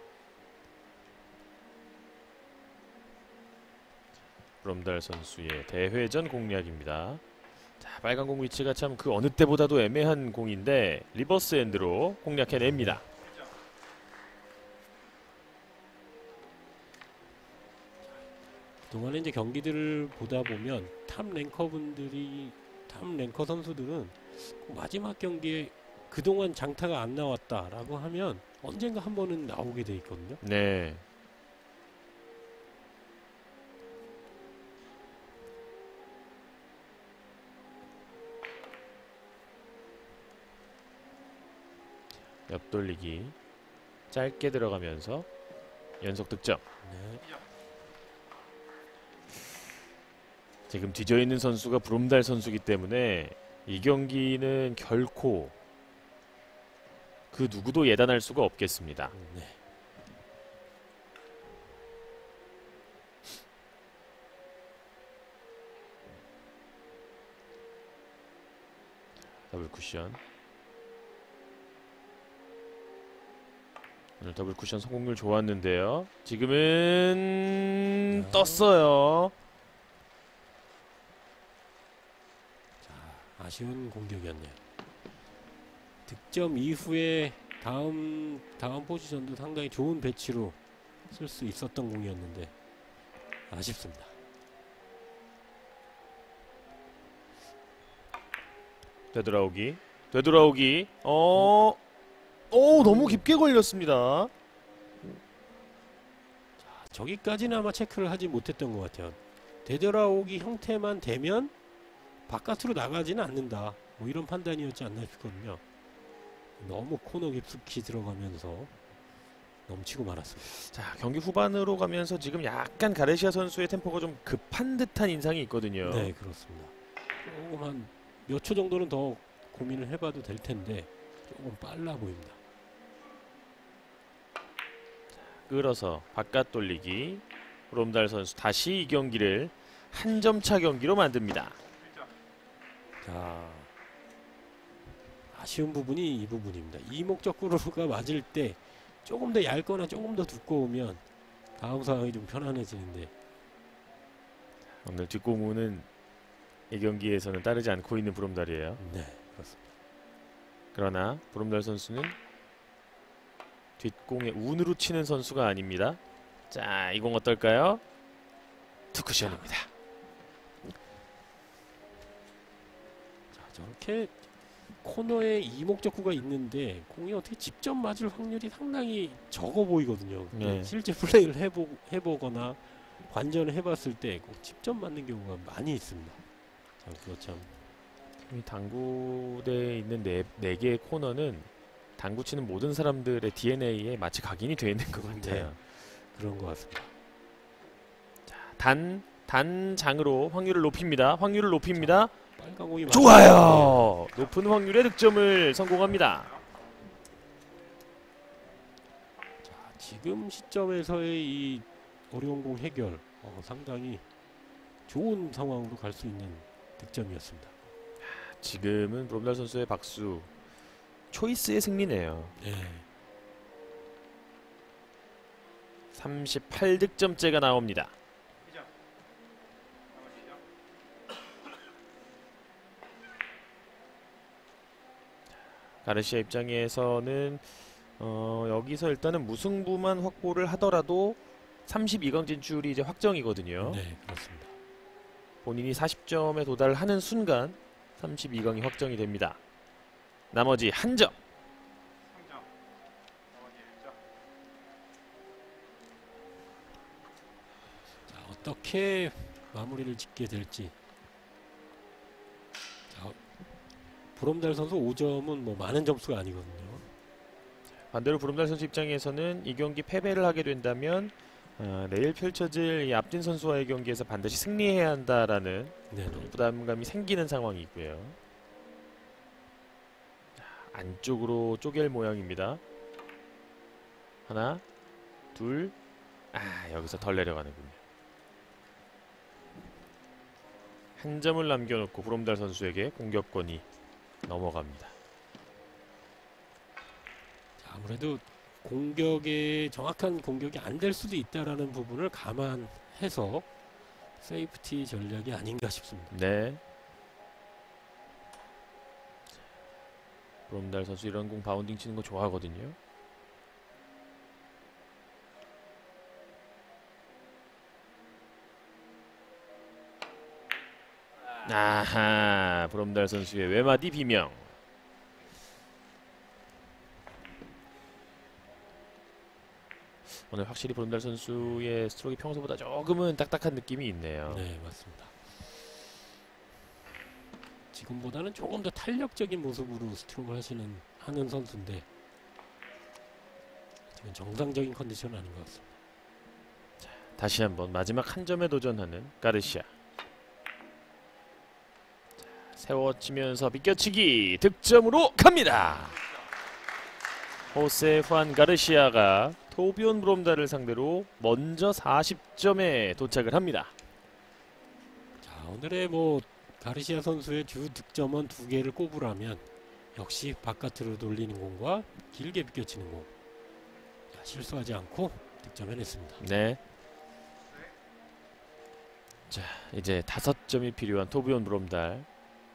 [SPEAKER 1] 브롬달 선수의 대회전 공략입니다. 자, 빨간 공 위치가 참 그 어느 때보다도 애매한 공인데 리버스 핸드로 공략해냅니다.
[SPEAKER 2] 그동안에 이제 경기들을 보다 보면 탑 랭커분들이 탑 랭커 선수들은 꼭 마지막 경기에 그동안 장타가 안 나왔다라고 하면 언젠가 한 번은 나오게 돼 있거든요.
[SPEAKER 1] 네. 옆돌리기 짧게 들어가면서 연속 득점.
[SPEAKER 2] 네.
[SPEAKER 1] 지금 뒤져 있는 선수가 브롬달 선수이기 때문에 이 경기는 결코 그 누구도 예단할 수가 없겠습니다.
[SPEAKER 2] 네.
[SPEAKER 1] 더블 쿠션. 오늘 더블 쿠션 성공률 좋았는데요. 지금은
[SPEAKER 2] 야.
[SPEAKER 1] 떴어요.
[SPEAKER 2] 자, 아쉬운 공격이었네요. 득점 이후에 다음 다음 포지션도 상당히 좋은 배치로 쓸 수 있었던 공이었는데 아쉽습니다.
[SPEAKER 1] 되돌아오기. 되돌아오기. 어. 오, 너무 깊게 걸렸습니다.
[SPEAKER 2] 저기까지는 아마 체크를 하지 못했던 것 같아요. 되돌아오기 형태만 되면 바깥으로 나가지는 않는다. 뭐 이런 판단이었지 않나 싶거든요. 너무 코너 깊숙이 들어가면서 넘치고 말았습니다.
[SPEAKER 1] 자, 경기 후반으로 가면서 지금 약간 가르시아 선수의 템포가 좀 급한 듯한 인상이 있거든요.
[SPEAKER 2] 네, 그렇습니다. 조금 한 몇 초 정도는 더 고민을 해봐도 될 텐데 조금 빨라 보입니다.
[SPEAKER 1] 끌어서 바깥 돌리기. 브롬달 선수 다시 이 경기를 한 점 차 경기로 만듭니다.
[SPEAKER 2] 자, 아쉬운 부분이 이 부분입니다. 이목적구가 맞을 때 조금 더 얇거나 조금 더 두꺼우면 다음 상황이 좀 편안해지는데.
[SPEAKER 1] 오늘 뒷공무는 이 경기에서는 따르지 않고 있는 브롬달이에요.
[SPEAKER 2] 네, 그렇습니다.
[SPEAKER 1] 그러나 브롬달 선수는 뒷공에 운으로 치는 선수가 아닙니다. 자, 이 공 어떨까요? 투쿠션입니다.
[SPEAKER 2] 자, 저렇게 코너에 이목적구가 있는데 공이 어떻게 직접 맞을 확률이 상당히 적어 보이거든요.
[SPEAKER 1] 네.
[SPEAKER 2] 실제 플레이를 해보, 해보거나 관전을 해봤을 때 꼭 직접 맞는 경우가 많이 있습니다. 참, 그거 참.
[SPEAKER 1] 이 당구대에 있는 네, 네 개의 코너는 당구 치는 모든 사람들의 디엔에이에 마치 각인이 되어 있는 것 같아요.
[SPEAKER 2] 네, 그런 것 같습니다.
[SPEAKER 1] 단, 단장으로 확률을 높입니다. 확률을 높입니다.
[SPEAKER 2] 빨간 공이
[SPEAKER 1] 좋아요. 높은 확률의 득점을 성공합니다.
[SPEAKER 2] 자, 지금 시점에서의 이 어려운 공 해결 어, 상당히 좋은 상황으로 갈 수 있는 득점이었습니다.
[SPEAKER 1] 지금은 브롬달 선수의 박수 초이스의 승리네요.
[SPEAKER 2] 네.
[SPEAKER 1] 삼십팔 득점째가 나옵니다. 가르시아 입장에서는 어, 여기서 일단은 무승부만 확보를 하더라도 삼십이 강 진출이 이제 확정이거든요.
[SPEAKER 2] 네, 그렇습니다.
[SPEAKER 1] 본인이 사십 점에 도달하는 순간 삼십이 강이 확정이 됩니다. 나머지 한 점.
[SPEAKER 2] 자, 어떻게 마무리를 짓게 될지. 자, 브롬달 선수 오 점은 뭐 많은 점수가 아니거든요.
[SPEAKER 1] 반대로 브롬달 선수 입장에서는 이 경기 패배를 하게 된다면 어, 내일 펼쳐질 이 압딘 선수와의 경기에서 반드시 승리해야 한다라는
[SPEAKER 2] 네,
[SPEAKER 1] 부담감이 생기는 상황이고요. 자, 안쪽으로 쪼갤 모양입니다. 하나, 둘, 아 여기서 덜 내려가는군요. 한 점을 남겨놓고 브롬달 선수에게 공격권이 넘어갑니다.
[SPEAKER 2] 자, 아무래도 공격에 정확한 공격이 안 될 수도 있다라는 부분을 감안해서 세이프티 전략이 아닌가 싶습니다.
[SPEAKER 1] 네. 브롬달 선수 이런 공 바운딩 치는 거 좋아하거든요. 아하, 브롬달 선수의 외마디 비명. 오늘 확실히 브롬달 선수의 스트로크가 평소보다 조금은 딱딱한 느낌이 있네요.
[SPEAKER 2] 네, 맞습니다. 지금보다는 조금 더 탄력적인 모습으로 스트로크를 하시는 하는 선수인데 지금 정상적인 컨디션은 아닌 것 같습니다.
[SPEAKER 1] 다시 한번 마지막 한 점에 도전하는 가르시아. 자, 세워치면서 비껴치기 득점으로 갑니다. 호세 후안 가르시아가 토비온 브롬달을 상대로 먼저 사십 점에 도착을 합니다.
[SPEAKER 2] 자, 오늘의 뭐 가르시아 선수의 주 득점은 두 개를 꼽으라면 역시 바깥으로 돌리는 공과 길게 비껴치는 공. 자, 실수하지 않고 득점해냈습니다.
[SPEAKER 1] 네. 자, 이제 다섯 점이 필요한 토비온 브롬달.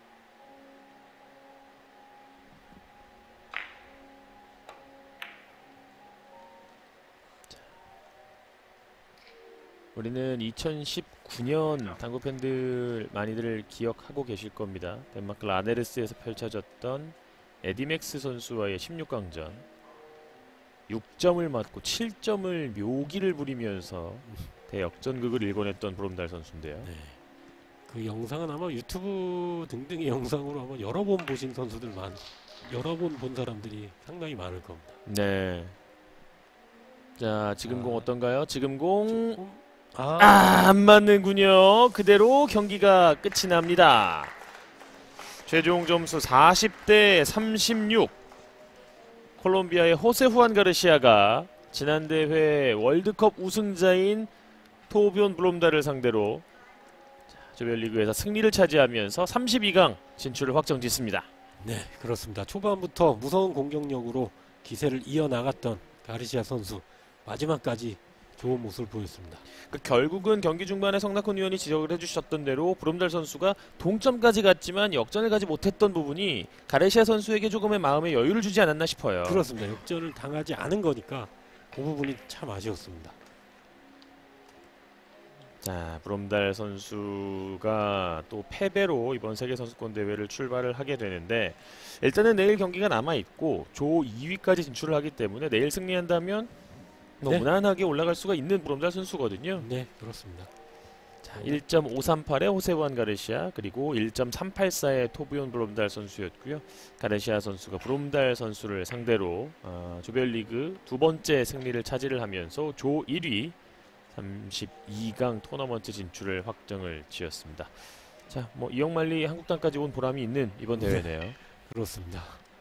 [SPEAKER 1] 우리는 이천십구 년 당구 팬들 많이들 기억하고 계실 겁니다. 덴마크 라네르스에서 펼쳐졌던 에디맥스 선수와의 십육 강전. 육 점을 맞고 칠 점을 묘기를 부리면서 대역전극을 일궈냈던 브롬달 선수인데요.
[SPEAKER 2] 네. 그 영상은 아마 유튜브 등등의 영상으로 아마 여러 번 보신 선수들 많, 여러 번 본 사람들이 상당히 많을 겁니다.
[SPEAKER 1] 네. 자, 지금
[SPEAKER 2] 아.
[SPEAKER 1] 공 어떤가요? 지금 공
[SPEAKER 2] 조금- 아,
[SPEAKER 1] 아, 안 맞는군요. 그대로 경기가 끝이 납니다. 최종 점수 사십 대 삼십육. 콜롬비아의 호세 후안 가르시아가 지난 대회 월드컵 우승자인 토비온 브롬달을 상대로 자, 조별리그에서 승리를 차지하면서 삼십이 강 진출을 확정짓습니다.
[SPEAKER 2] 네, 그렇습니다. 초반부터 무서운 공격력으로 기세를 이어나갔던 가르시아 선수 마지막까지 좋은 모습을 보였습니다.
[SPEAKER 1] 그 결국은 경기 중반에 성낙훈 위원이 지적을 해주셨던 대로 브롬달 선수가 동점까지 갔지만 역전을 가지 못했던 부분이 가르시아 선수에게 조금의 마음의 여유를 주지 않았나 싶어요.
[SPEAKER 2] 그렇습니다. 역전을 당하지 않은 거니까 그 부분이 참 아쉬웠습니다.
[SPEAKER 1] 자, 브롬달 선수가 또 패배로 이번 세계선수권 대회를 출발을 하게 되는데 일단은 내일 경기가 남아있고 조 이 위까지 진출을 하기 때문에 내일 승리한다면 뭐
[SPEAKER 2] 네.
[SPEAKER 1] 무난하게 올라갈 수가 있는 브롬달 선수거든요.
[SPEAKER 2] 네, 그렇습니다.
[SPEAKER 1] 자, 일 점 오삼팔의 호세부안 가르시아 그리고 일 점 삼팔사의 토비온 브롬달 선수였고요. 가르시아 선수가 브롬달 선수를 상대로 어, 조별리그 두 번째 승리를 차지를 하면서 조 일 위 삼십이 강 토너먼트 진출을 확정을 지었습니다. 자, 뭐 이영만리 한국단까지 온 보람이 있는 이번 대회네요.
[SPEAKER 2] 그렇습니다.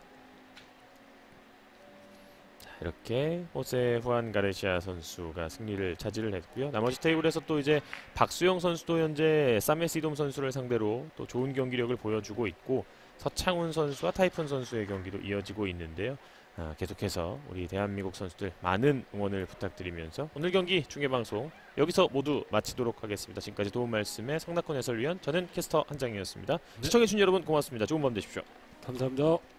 [SPEAKER 1] 자, 이렇게 호세 후안 가르시아 선수가 승리를 차지를 했고요. 나머지 테이블에서 또 이제 박수영 선수도 현재 사메시돔 선수를 상대로 또 좋은 경기력을 보여주고 있고 서창훈 선수와 타이푼 선수의 경기도 이어지고 있는데요. 아, 계속해서 우리 대한민국 선수들 많은 응원을 부탁드리면서 오늘 경기 중계방송 여기서 모두 마치도록 하겠습니다. 지금까지 도움 말씀의 성낙훈 해설위원, 저는 캐스터 한장이었습니다.
[SPEAKER 2] 네.
[SPEAKER 1] 시청해주신 여러분 고맙습니다. 좋은 밤 되십시오.
[SPEAKER 2] 감사합니다.